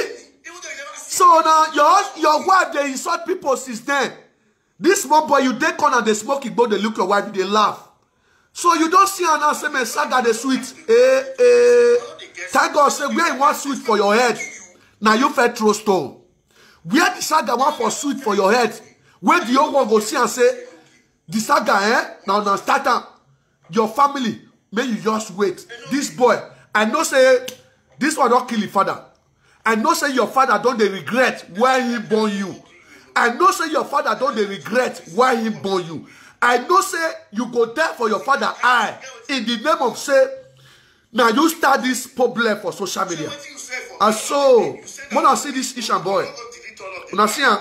so now your your wife they insult people since then. This small boy you take on and they smoke it, but they look your wife they laugh. So you don't see an answer me saga the sweet. Eh eh. Thank God say where you want sweet for your head. Now you fed throw stone. Where the saga want for sweet for your head. Where the young one go see and say the saga eh now now start up your family. May you just wait. This boy I know say this one don't kill your father. I know say your father don't they regret why he born you. I know say your father don't they regret why he born you. I know say you go there for your father. I in the name of say now you start this problem for social media. And so when I see this Ishan boy, when I see him,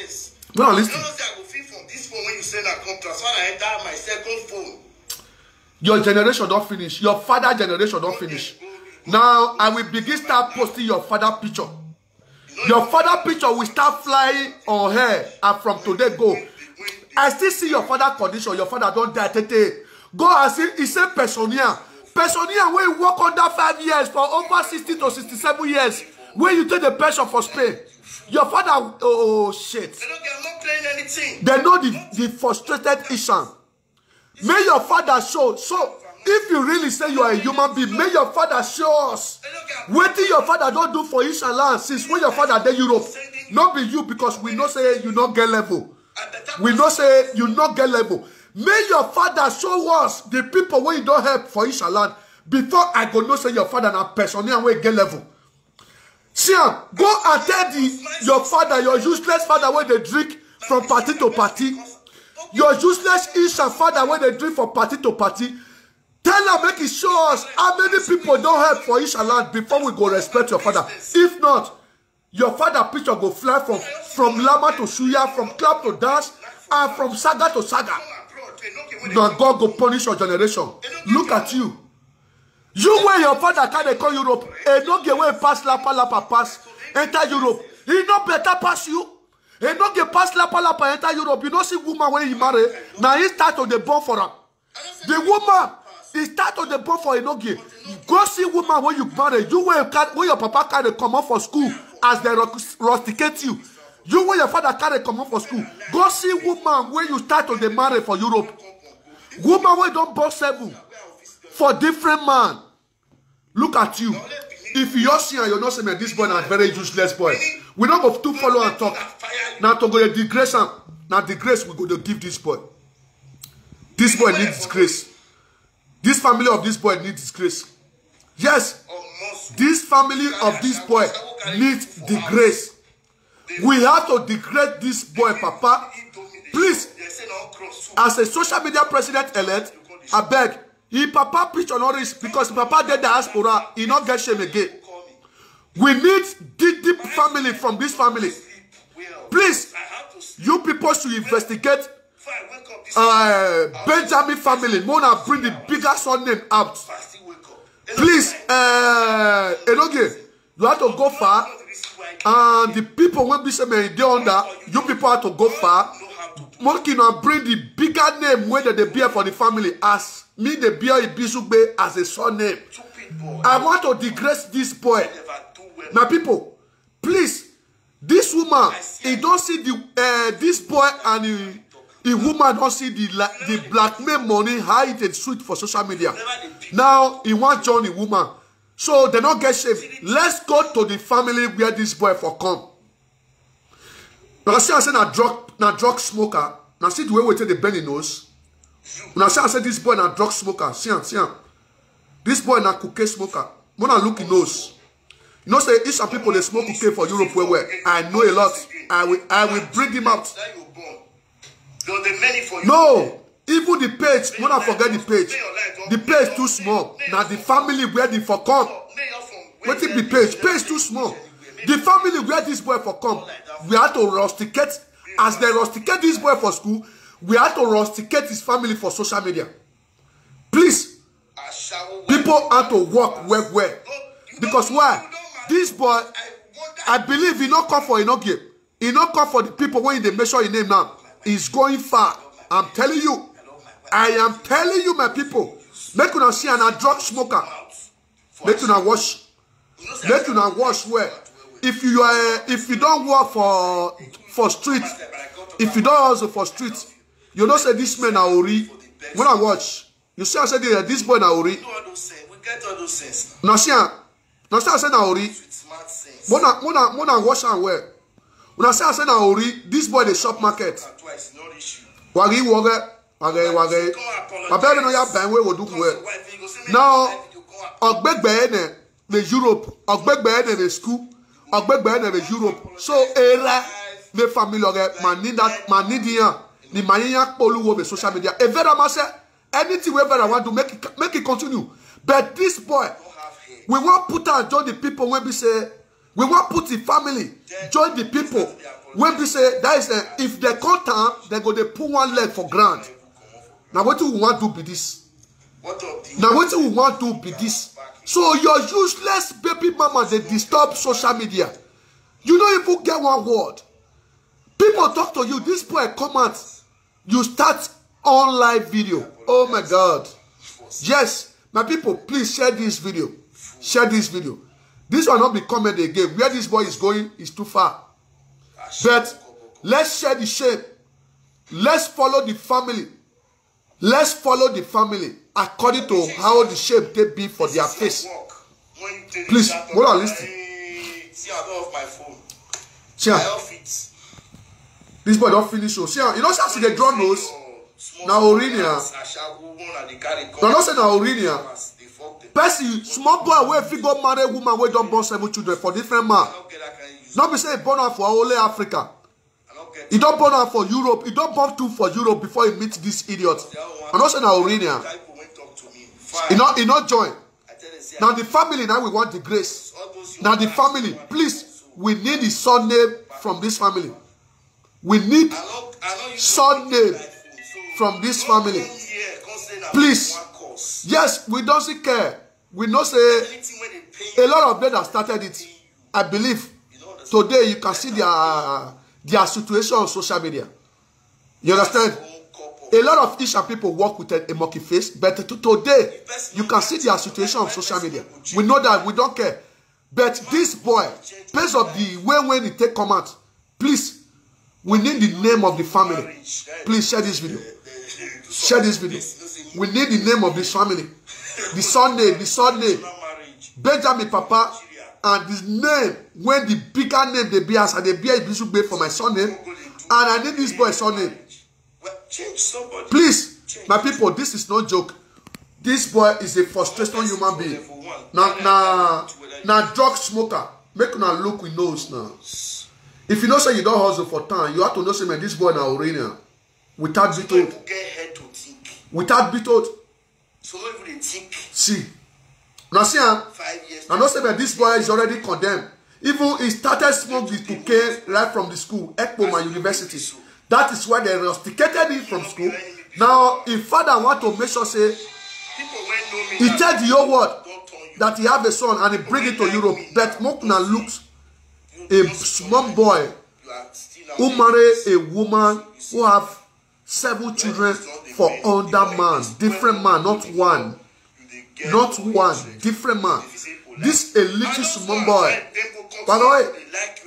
when I listen. Your generation don't finish. Your father generation don't finish. Now, I will begin start posting your father picture. Your father picture will start flying on her. And from today, go. I still see your father condition. Your father don't die. Tete. Go and see. He said personia. Personia, where you work under five years for over sixty to sixty-seven years. Where you take the pension for Spain. Your father, oh shit. They don't get, I'm not playing anything. They know the, the frustrated Ishan. May your father show. So, if you really say you are a human being, may your father show us. What did your father don't do for Ishan land since when your father did Europe? Not be you, because we know say you not get level. We know say you not get level. May your father show us the people where you don't help for Ishan land before I go know say your father na person and where get level. See, go and tell the, your father, your useless father where they drink from party to party. Your useless Ishan father where they drink from party to party. Tell her, make it show us how many people don't help for Ishan land before we go respect your father. If not, your father picture go fly from, from Lama to Suya, from club to dance, and from saga to saga. Now God go punish your generation. Look at you. You where your father can't call Europe, and don't get way pass lapa lapa pass, enter Europe. He no better pass you. He no get pass lapa lapa enter Europe. You don't see woman when he marry. Now he start on the bomb for her. The woman, he start on the bomb for Enoge. Go see woman when you marry. You where, where your papa can't come out for school as they rusticate you. You where your father can't come out for school. Go see woman where you start on the marry for Europe. Woman where don't boss seven. For different man. Look at you. If you're seeing and you're not saying that this boy is a very useless boy. We don't go to follow and talk. Now to go to disgrace him. Now the grace we go to give this boy. This boy needs disgrace. This family of this boy needs disgrace. Yes. This family of this boy needs the grace. We have to degrade this boy, Papa. Please, as a social media president-elect, I beg. He papa preach on all this because papa did diaspora, he not get shame again. We need deep, deep family from this family. Please, you people should investigate uh, Benjamin family. Mona bring the bigger son name out. Please, uh, Enoge, you have to go far. And the people when be saying they under, you people have to go far. Monkey now bring the bigger name where they bear for the family as me the bear Ibizugbe as a son name. I want to disgrace this boy. My people, please, this woman, he don't see the uh, this boy and the, the woman don't see the the blackmail money how it is sweet for social media. Now he want join the woman, so they don't get shame. Let's go to the family where this boy for come. Now see, I say na drug, na drug smoker. Now see the way we take the Benny nose. Now see, I say this boy na drug smoker. See him, see him. This boy na cookie smoker. When I look in nose, you know say if some people they smoke cookie for Europe where where I know a lot. I will, I will bring him out. No, even the page. When I forget the page, the page too small. Now the family where the for come. What if the page? Page too small. The family where this boy for come, we have to rusticate. As they rusticate this boy for school, we have to rusticate his family for social media. Please, people have to work well, well. Because why? This boy, I believe he not come for Enoge. He not come for the people when they measure his name now. He's going far. I'm telling you. I am telling you, my people. Make you not see an drug smoker. Make you not wash. Make you not wash well. If you are, if you don't work for for street, if you don't also for street, you don't say this man na ori. When I watch, you see I said this boy na ori. Now see, now see I said na ori. Mona mona mona wash and wear. When I say I said na ori, this boy the shop market. Wagi wage wage wage. I better know ya ban we go do well. Now, ogbegbe ne the Europe, ogbegbe ne the school. Ogbegbe ne the Europe. So era the family oge man need that man need here. The man here polu the social media. E vera ma say anything we ever want to make it make it continue. But this boy, we want put and join the people when we say we want put the family join the people when we say that is a, if they come down they go they put one leg for ground. Now what do we want to do be this? What of the now what we want to be this? So your useless baby mama, they disturb social media. You don't even get one word. People talk to you. This boy come out. You start on live video. Oh my God. Yes, my people, please share this video. Share this video. This will not be comment again. Where this boy is going is too far. But let's share the shame. Let's follow the family. Let's follow the family according to how the shape they be for their face. Please, hold on, listen. See, I don't off my phone. See, I off it. this boy don't finish. So, see, you know, see the draw nose. Now, Orinia. No, not say now, Orinia. Person, small boy, where if you go marry a woman, we don't born seven children for different man. Not be say born out for only Africa. He don't born out for Europe. He don't born two for Europe before he meets this idiot. I'm not saying now, Orinia. He not, he not join. Now the family, now we want the grace. Now the family, please, we need the son name from this family. We need son name from this family. Please. Yes, we don't see care. We know say a lot of them that started it. I believe today you can see their their situation on social media. You understand? A lot of Asian people work with a, a monkey face, but to, today you can see their situation on social media. We know that, we don't care. But this boy, based on the way when he take command, please, we need the name of the family. Please share this video. Share this video. We need the name of this family. The son name, the son name. Benjamin Papa, and his name, when the bigger name they be as and they be a bishop for my son name. And I need this boy's son name. Please, my people, this is no joke. This boy is a frustrated human being. Now, now, now, drug smoker. Make una look with nose now. If you know say you don't hustle for time, you have to know say man, this boy now Orinia. Without be told. Without be told. So if they think. See. Now see, I know say that this boy is already condemned. Even he started smoking the cocaine right from the school, Ekpoma University. That is why they rusticated him from school. Now, if father want to make sure say, he tell the whole world that he have a son and he bring it to Europe. But Mokna looks a small boy who marry a woman who have seven children for under man, different man, not one. Not one, different man. This a little small boy. By the way,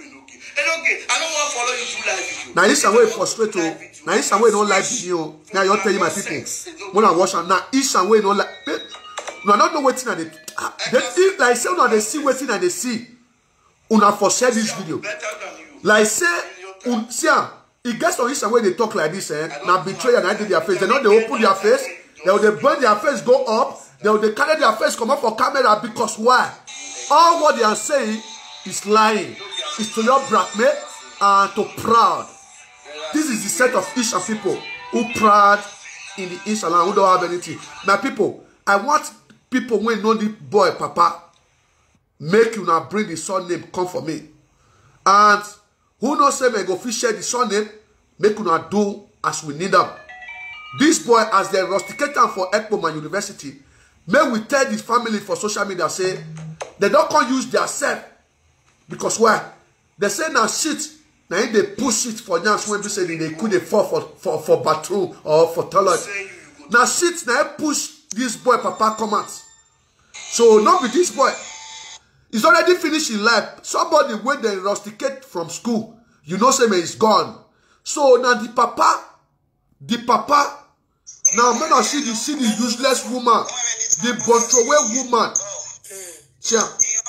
now this way frustrate you. Now this way don't like you. Now you're telling my people when I watch and now each way don't like. No, I don't know what thing they. They like say now they see what thing they see. Una for share this video. Like say, un see, it gets on each way they talk like this. Eh? Now betray and I did their face. They know they open their face. They will they burn their face go up. They will they carry their face come up for camera because why? All what they are saying is lying. It's to your blackmail and to proud. This is the set of Asian people who proud in the Asian land, who don't have anything. My people, I want people when know the boy Papa, make you now bring the son name, come for me. And who knows say me go fish share the son name, make you now do as we need them. This boy, as they rusticate for Ekpoma University, may we tell this family for social media say they don't come use their self because why? They say now shit, now if they push it for now when they say they could they fall for for for bathroom or for toilet. Now shit, now push this boy Papa come out. So not with this boy. He's already finished in life. Somebody when they rusticate from school, you know say man is gone. So now the Papa, the Papa. Now, when I see the see the useless woman, the Bontroway woman, yeah.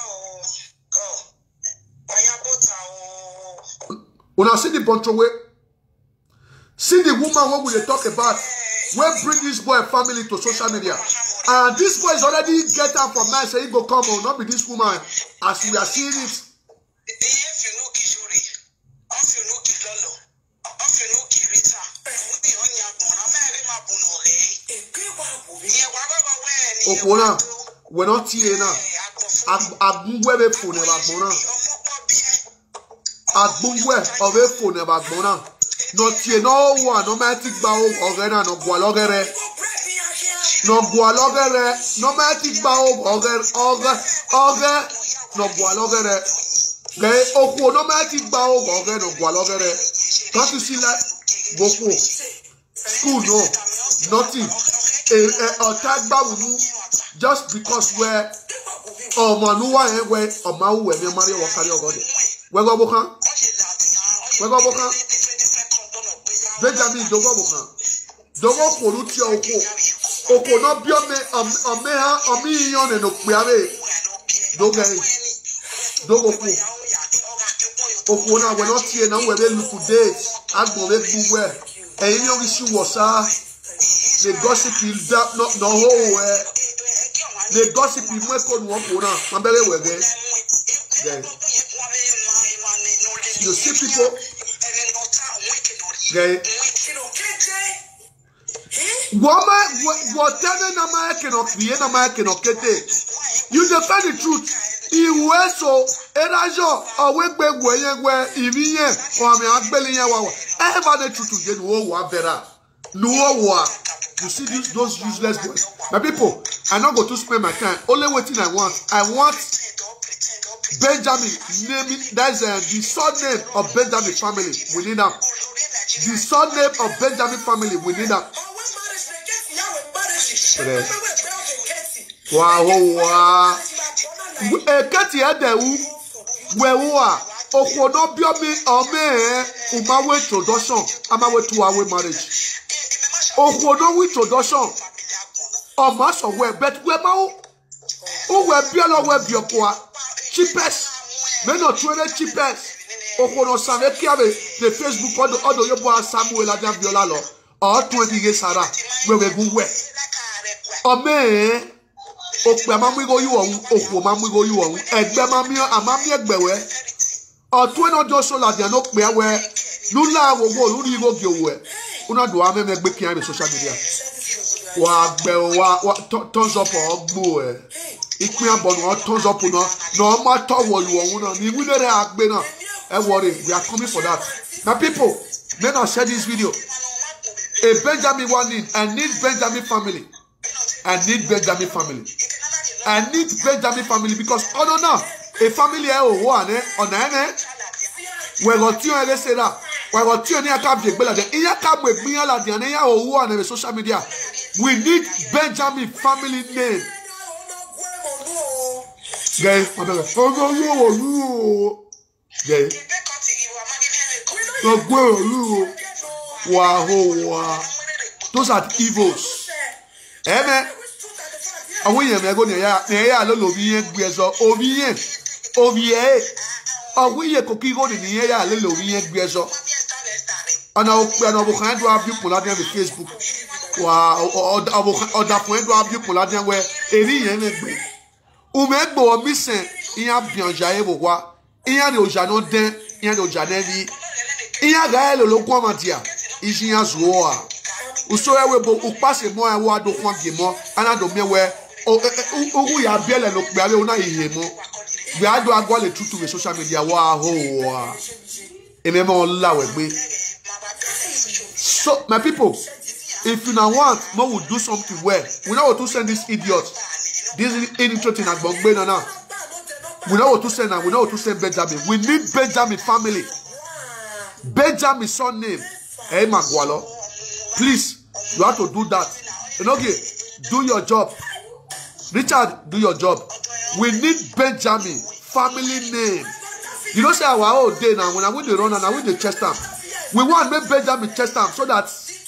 When I see the Bontroway, see the woman what we talk about, we bring this boy family to social media, and this boy is already get out from now, say he go come on, not be this woman, as we are seeing it. Okona, we're not here now. Agbungwe phone agbona. Agbungwe ove phone agbona. No tie no one no matic ba o ogena no gwa logere. no gualogere, no matic bao, ogre, ogre, ogre, no gualogere. Gay, oko no matic bao, ogre, no gualogere. Can't you see that? Boko. School, no. Nothing. A tag babu, just because we're oh manuwa eh we o ma wu e mi mari o kari ogode we go bokan we go bokan Benjamin dogo bokan dogo polu ti oko oko no bi o me o me ha o mi yan ne no pe are dogo dogo ku oko na we no tie na we be look date agbon be bu we eyin ni o ri si wo sa the gossip is that not no whole eh the gossip is more cold one for now. I'm very well there. You see people. Okay. Woman, whatever Namaya cannot create, Namaya cannot get it. You defend the truth. You were so erajo away back where you were, Ivien, or me Agbelian. Ever the truth to get war, better. No war. You see these, those useless boys. My people, I not go to spend my time. Only one thing I want. I want Benjamin. Name it. That's uh, the surname of Benjamin family. We need that. The surname of Benjamin family. We need that. Wow, wow. Ekati edewu. Wewa. Okodo biomi ome. Umawe introduction. Amawe to our marriage. Oh, no introduction. Oh, master, where bet where mau? Oh, where be along where be your poor cheapest. Men not twenty cheapest. Oh, no, some the Facebook or the other your boy Samuel Adam Violalo or twenty years Sarah. Where we go where? Oh, man. Oh, mamma, we go you on. Oh, mamma, we go you on. And Mamma, a mammy at Bewe. Or twenty dollars so that they are not where. Lula will go, Lulu go give away. Una do ame me gbe kian be social media wa gbe wa wa turns up o gbo e ipin abon o turns up no no ma to wo you ohun na ni we le agbe na e worry we are coming for that. Now people, men I share this video. A Benjamin warning. I need Benjamin family. I need Benjamin family. I need Benjamin family because oh no no a family e o wa ne ona ene we go ti o ele say that. We need social media. We need Benjamin family name. Guys, wow, those are evils. Amen. And when you go near, near a little ovien, ovien, or we a cookie go near a little ovien. And I will kind of have you pull out on Facebook. Wow, or that point to have you pull out where any enemy. Umego missing in a Bianjaewa, in a Ojano Den, in a Ojanevi, in a Gael Loquamatia, is in as war. Usoever who pass a more and what do one game more, and I don't know where. Oh, we are Bella look Bellona in him. We are doing a truth to the social media. Wow, wow. Remember, allow it. So, my people, if you now want, more will do something well. We know what to send this idiot. This idiot in Agbongbena now. We know what to send now. We know what to send Benjamin. We need Benjamin family. Benjamin son name. Hey, Magwalo. Please, you have to do that. You know, okay, do your job. Richard, do your job. We need Benjamin family name. You don't say our whole day now. When I win the run and I win the chest stamp. We want to make Benjamin chest stamp so that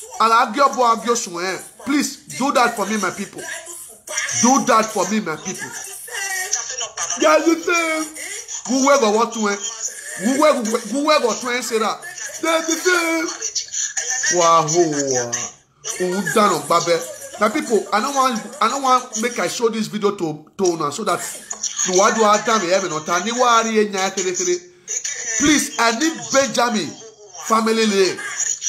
please do that for me, my people. Do that for me, my people. Yeah, you think who will go what to it? Who will who will go to say that? That's the thing. Wow, who done on Babe? My people, I don't want I don't want make I show this video to Tona so that you what do I tell me heaven or tani worry. Please, I need Benjamin family name.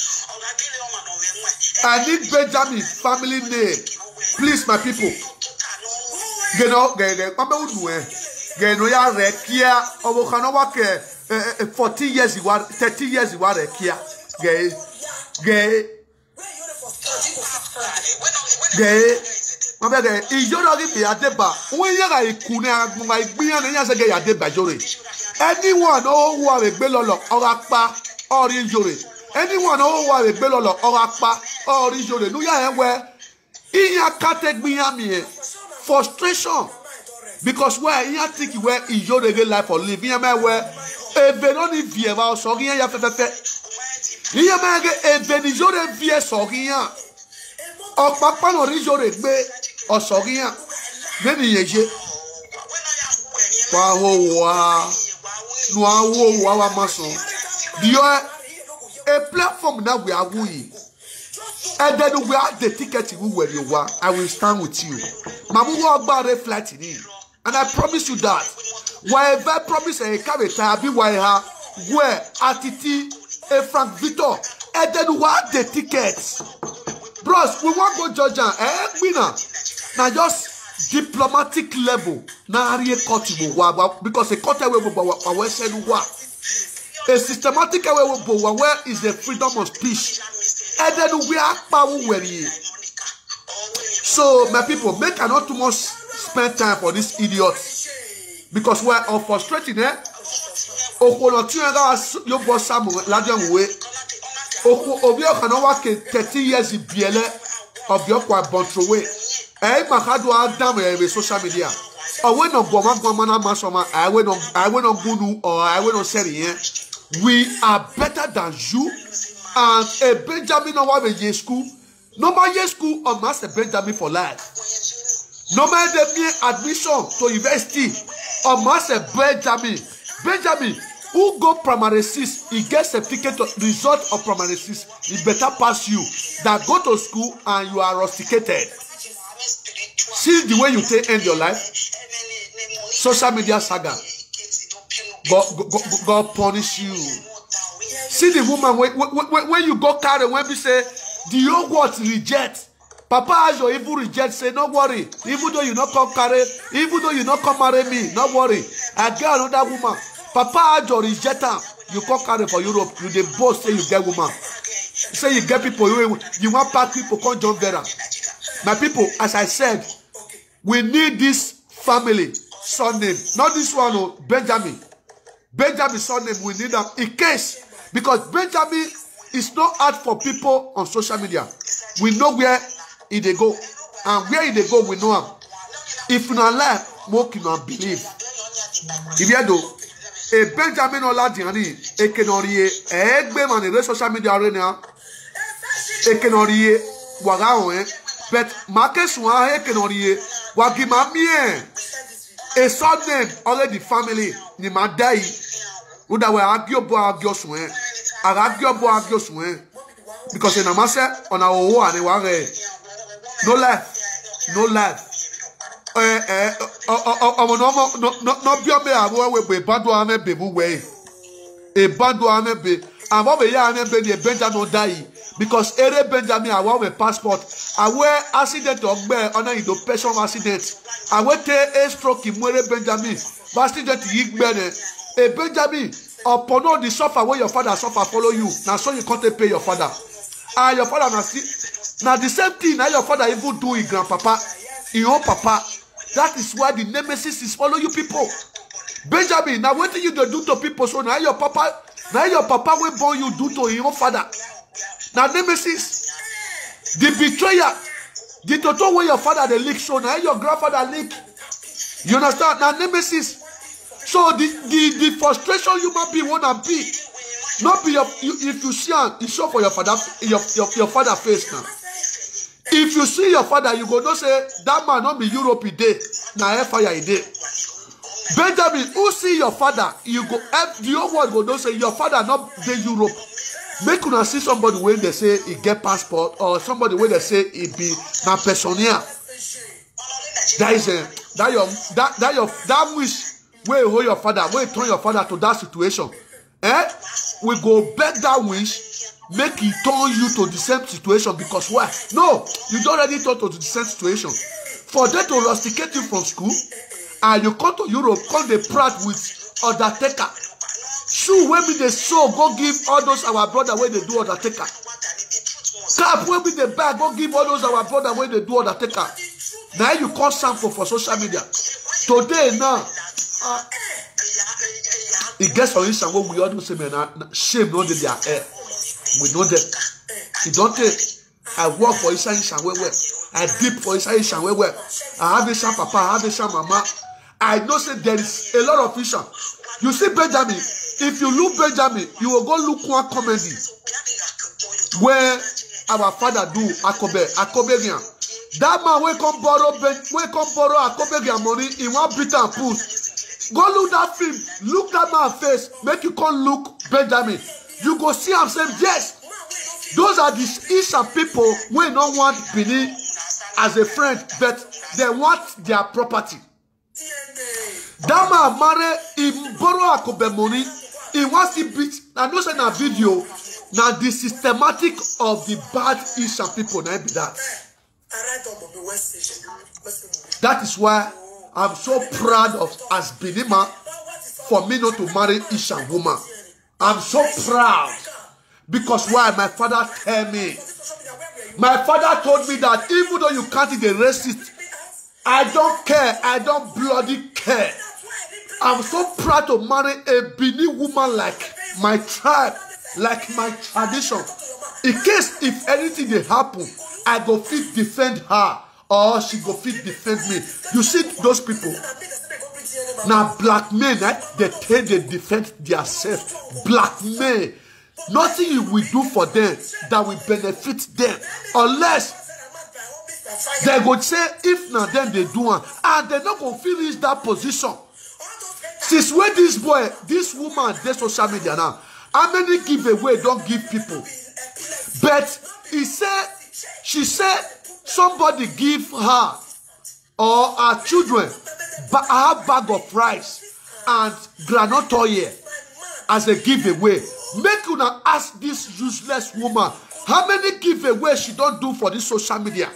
I need Benjamin family name. Please, my people. Get out, get out. Mama would do it. Get no ya rekia. Obo kano wake. Forty years you are, thirty years you are rekia. Get, get, get. ma bege ijoro ri be adeba won yara ikune agbon igbiyan ni yan se ge adeba jore anyone o wa we gbe lolo ora pa ori jore anyone o wa we gbe lolo ora pa ori jore nu ya en we iya kategbiyan mi e frustration because where iya think where ijore ge life for live iya me we eve no ni vie ba so ri ya fefefe iya me ge eve ni jore vie so ri yan ọ̀pápá no ri jore gbe o so ri yan be ni yeje wa wo wa no awo wa wa maso dio a platform that we are going and then we are the ticket we were you wa I will stand with you mamu wo gba reflect ni and I promise you that whatever promise e carry ta bi wa ha where atiti e Frank Victor and then we are the tickets bros we want go judge eh winner na just diplomatic level na ari court wo because a court we bo wa we say no wa a systematic way we bo wa where is the freedom of speech and then we are power we so my people make I not too much spend time for this idiot because we are frustrated eh okolo ti nga yo bo samu ladan we oko obi o kana wa ke thirty years biele of your kwa bontrowe eh makadu adam e social media owe no bo ma goma na masoma I we no I we no gunu or I we no seri here we are better than you and a Benjamin no wa be school no ma ye school or master Benjamin for life no ma de me admission to university or master Benjamin Benjamin who go primary six he get certificate of result of primary six he better pass you than go to school and you are rusticated. See the way you take end your life. Social media saga. God, God, God punish you. See the woman when, when, when you go carry when we say the old what reject. Papa has your evil reject. Say no worry. Even though you not come carry, even though you not come marry me, no worry. I get another woman. Papa has your reject her. You come carry for Europe. You the boss say you get woman. Say you get people. You, you want pack people come John Vera. My people, as I said, we need this family son name. Not this one, oh, Benjamin. Benjamin son name, we need them in case. Because Benjamin is not hard for people on social media. We know where he they go. And where he they go, we know him. If you not lie, more can not believe. If you do, a Benjamin Oladiani, a Kenorie, a Egbe man, the social media arena, a Kenorie, Wagaon, but Marcus Wahe Kenorie, Wagima Mien, a son name, already family, ni Madai, who that were argue bo argue swen, argue bo argue swen, because in Amasa on our war, they were no life, no life. Eh eh oh no no no no bio me awo we be bado ame be bu we e bado ame be amo be ya ame be the Benjamin die because ere Benjamin awo we passport awe accident ogbe ona ido person accident awe te a stroke mwere Benjamin accident yigbe ne e Benjamin upon all the suffer where your father suffer follow you now so you can't pay your father ah your father na see now the same thing now your father even do his grandpapa your own papa. That is why the nemesis is follow you people. Benjamin, now what do you do to people? So now your papa, now your papa will born you do to your father. Now nemesis, the betrayer, the total way your father they leak. So now your grandfather leak. You understand? Now nemesis. So the the, the frustration you might be wanna be, not be your you, if you see him, it's show for your father your your, your father face now. If you see your father, you go no say that man not be Europe a day, na fire a day. Benjamin, who see your father, you go the whole world go no say your father not dey Europe. Make una see somebody when they say he get passport or somebody when they say he be na personnier. That is a that your that that your that wish where hold your father, where turn your father to that situation. Eh? We go beg that wish. Make it turn you to the same situation because why? No, you don't already turn to the same situation. For them to rusticate you from school, and you come to Europe, come the prat with Undertaker. Shoe when be the soul, go give all those our brother when they do Undertaker. Cap when be the bag, go give all those our brother when they do Undertaker. Now you call sample for social media. Today now, uh, it gets for instance what we all do say, man, shame no they are air. We know them. It don't take. I work for Isha Isha where where. I dip for Isha Isha where where. I have Isha Papa, I have Isha Mama. I know say there is a lot of Isha. You see Benjamin, if you look Benjamin, you will go look one comedy where our father do Akobe, Akobegian. That man will come borrow, will come borrow Akobegian money in one bit and put. Go look that film, look that man's face, make you come look Benjamin. You go see him say, yes, those are the Isha people who don't want Benin as a friend, but they want their property. That man marry, he borrow Akobe money, he wants to beat. I know say na video, now the systematic of the bad Isha people, now be that. That is why I'm so proud of as Benima for me not to marry Isha woman. I'm so proud because why my father tell me. My father told me that even though you can't be a racist, I don't care. I don't bloody care. I'm so proud to marry a Bini woman like my tribe, like my tradition. In case if anything they happen, I go fit defend her or she go fit defend me. You see those people. Now black men, eh, they tell they defend themselves. Black men, nothing you will do for them that will benefit them, unless they go say if not then they do one, and they're not gonna feel reach that position. Since when this boy, this woman, they social media now, how many giveaway don't give people? But he said, she said somebody give her or her children a half bag of rice and groundnut oil as a giveaway. Make una ask this useless woman how many giveaway she don't do for this social media.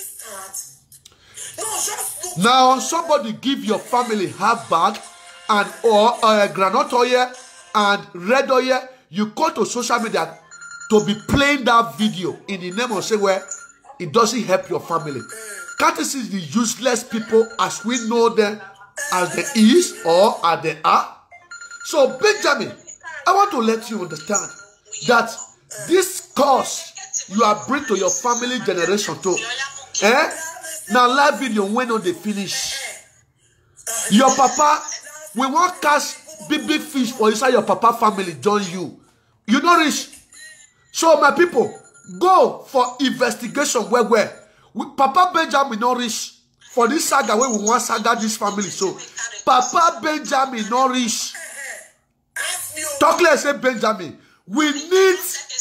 Now somebody give your family half bag and or uh, groundnut oil and red oil. You go to social media to be playing that video in the name of say where it doesn't help your family. Can't you see the useless people as we know them as they is or as they are? So Benjamin, I want to let you understand that this curse you are bring to your family generation too. Eh? Now live video when on they finish. Your papa, we want catch big big fish for inside your papa family join you. You know rich. So my people, go for investigation where where. We, Papa Benjamin not rich for this saga where we want saga this family. So Papa Benjamin not rich. Talk like say Benjamin. We need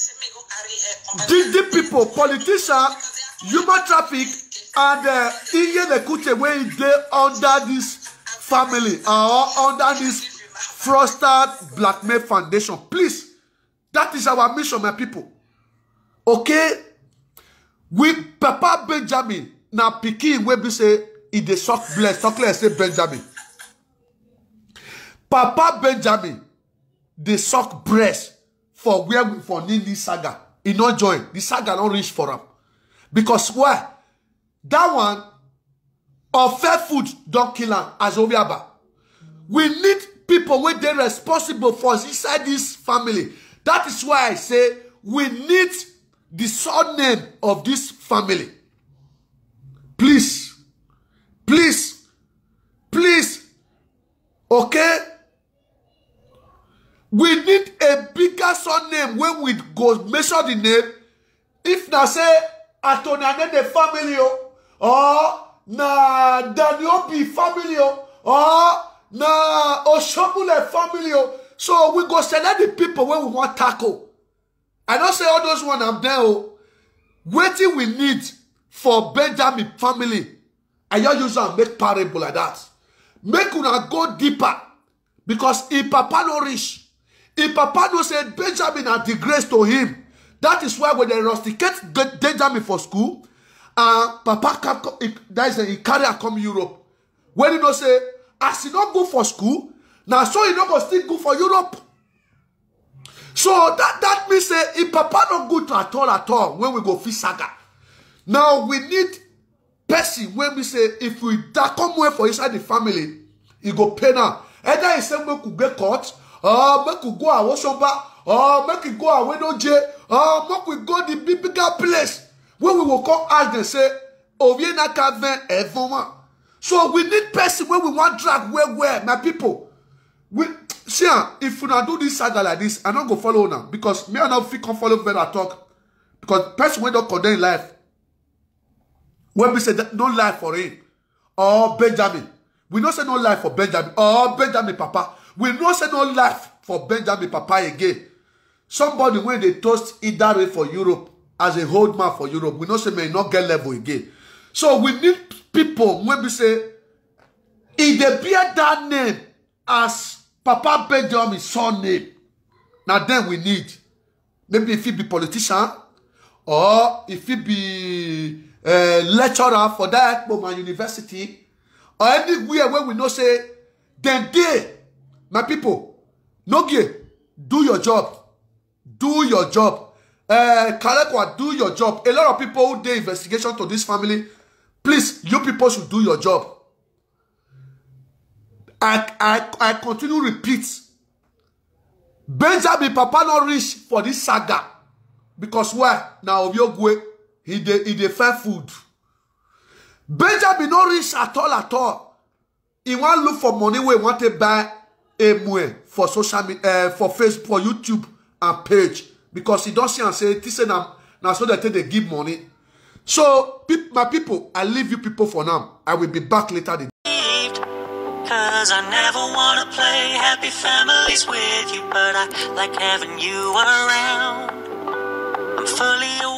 the people, politicians, human traffic, and uh, Iye the Kuche where they under this family or under this fraudster blackmail foundation. Please, that is our mission, my people. Okay. With Papa Benjamin, now Pikin where we say it the sock bless, talk like say Benjamin. Papa Benjamin, the sock breast for where we for need this saga. He not join. The saga don't reach for him. Because why? That one of fair food don't kill him as Obiaba. We need people where they're responsible for inside this family. That is why I say we need the surname of this family. Please. Please. Please. Okay? We need a bigger surname when we go measure the name. If na say Atonane the family or na Daniel B family or na Oshobule family. So we go select the people where we want tackle. I don't say all those one I'm there. Oh. Waiting we need for Benjamin family. I just use and make parable like that. Make una go deeper. Because if Papa no rich, if Papa no say Benjamin had the grace to him, that is why when they rusticate Benjamin for school, and uh, Papa can, that is a, he carry a come Europe. When he no say, as he not go for school, now so he not go still go for Europe. So that, that means say if Papa not good at all at all when we go fish saga. Now we need person when we say if we da come away for inside the family, he go pay now. Either he say make we get caught, or make we go awoshoba, or make we go away no jail, or make we go the big bigger place where we will come ask them say, Oviena Kaven Evoma. So we need person where we want drag where where my people. We see if we not do this saga like this, I don't go follow now because me and not fit can follow better talk because person when don't condemn life. When we say that no life for him or Benjamin, we don't say no life for Benjamin or Benjamin Papa. We don't say no life for Benjamin Papa again. Somebody when they toast either way for Europe as a hold man for Europe, we don't say may not get level again. So we need people when we say if they bear that name as Papa Benjamin's son name, now then we need maybe if he be politician or if he be a lecturer for that Ekpoma University or anywhere where we know say then they, my people, no get do your job, do your job. Uh, Kalekwa, do your job. A lot of people who do investigation to this family, please, you people should do your job. I, I, I continue to repeat. Benjamin Papa not rich for this saga. Because why? Now, Obiogwe, he de, he de fair food. Benjamin not rich at all at all. He want look for money where he want to buy a mue for social media, uh, for Facebook, for YouTube and page. Because he don't see and say, this is now, now so that they give money. So, pe my people, I leave you people for now. I will be back later. Cause I never wanna play happy families with you, but I like having you around. I'm fully aware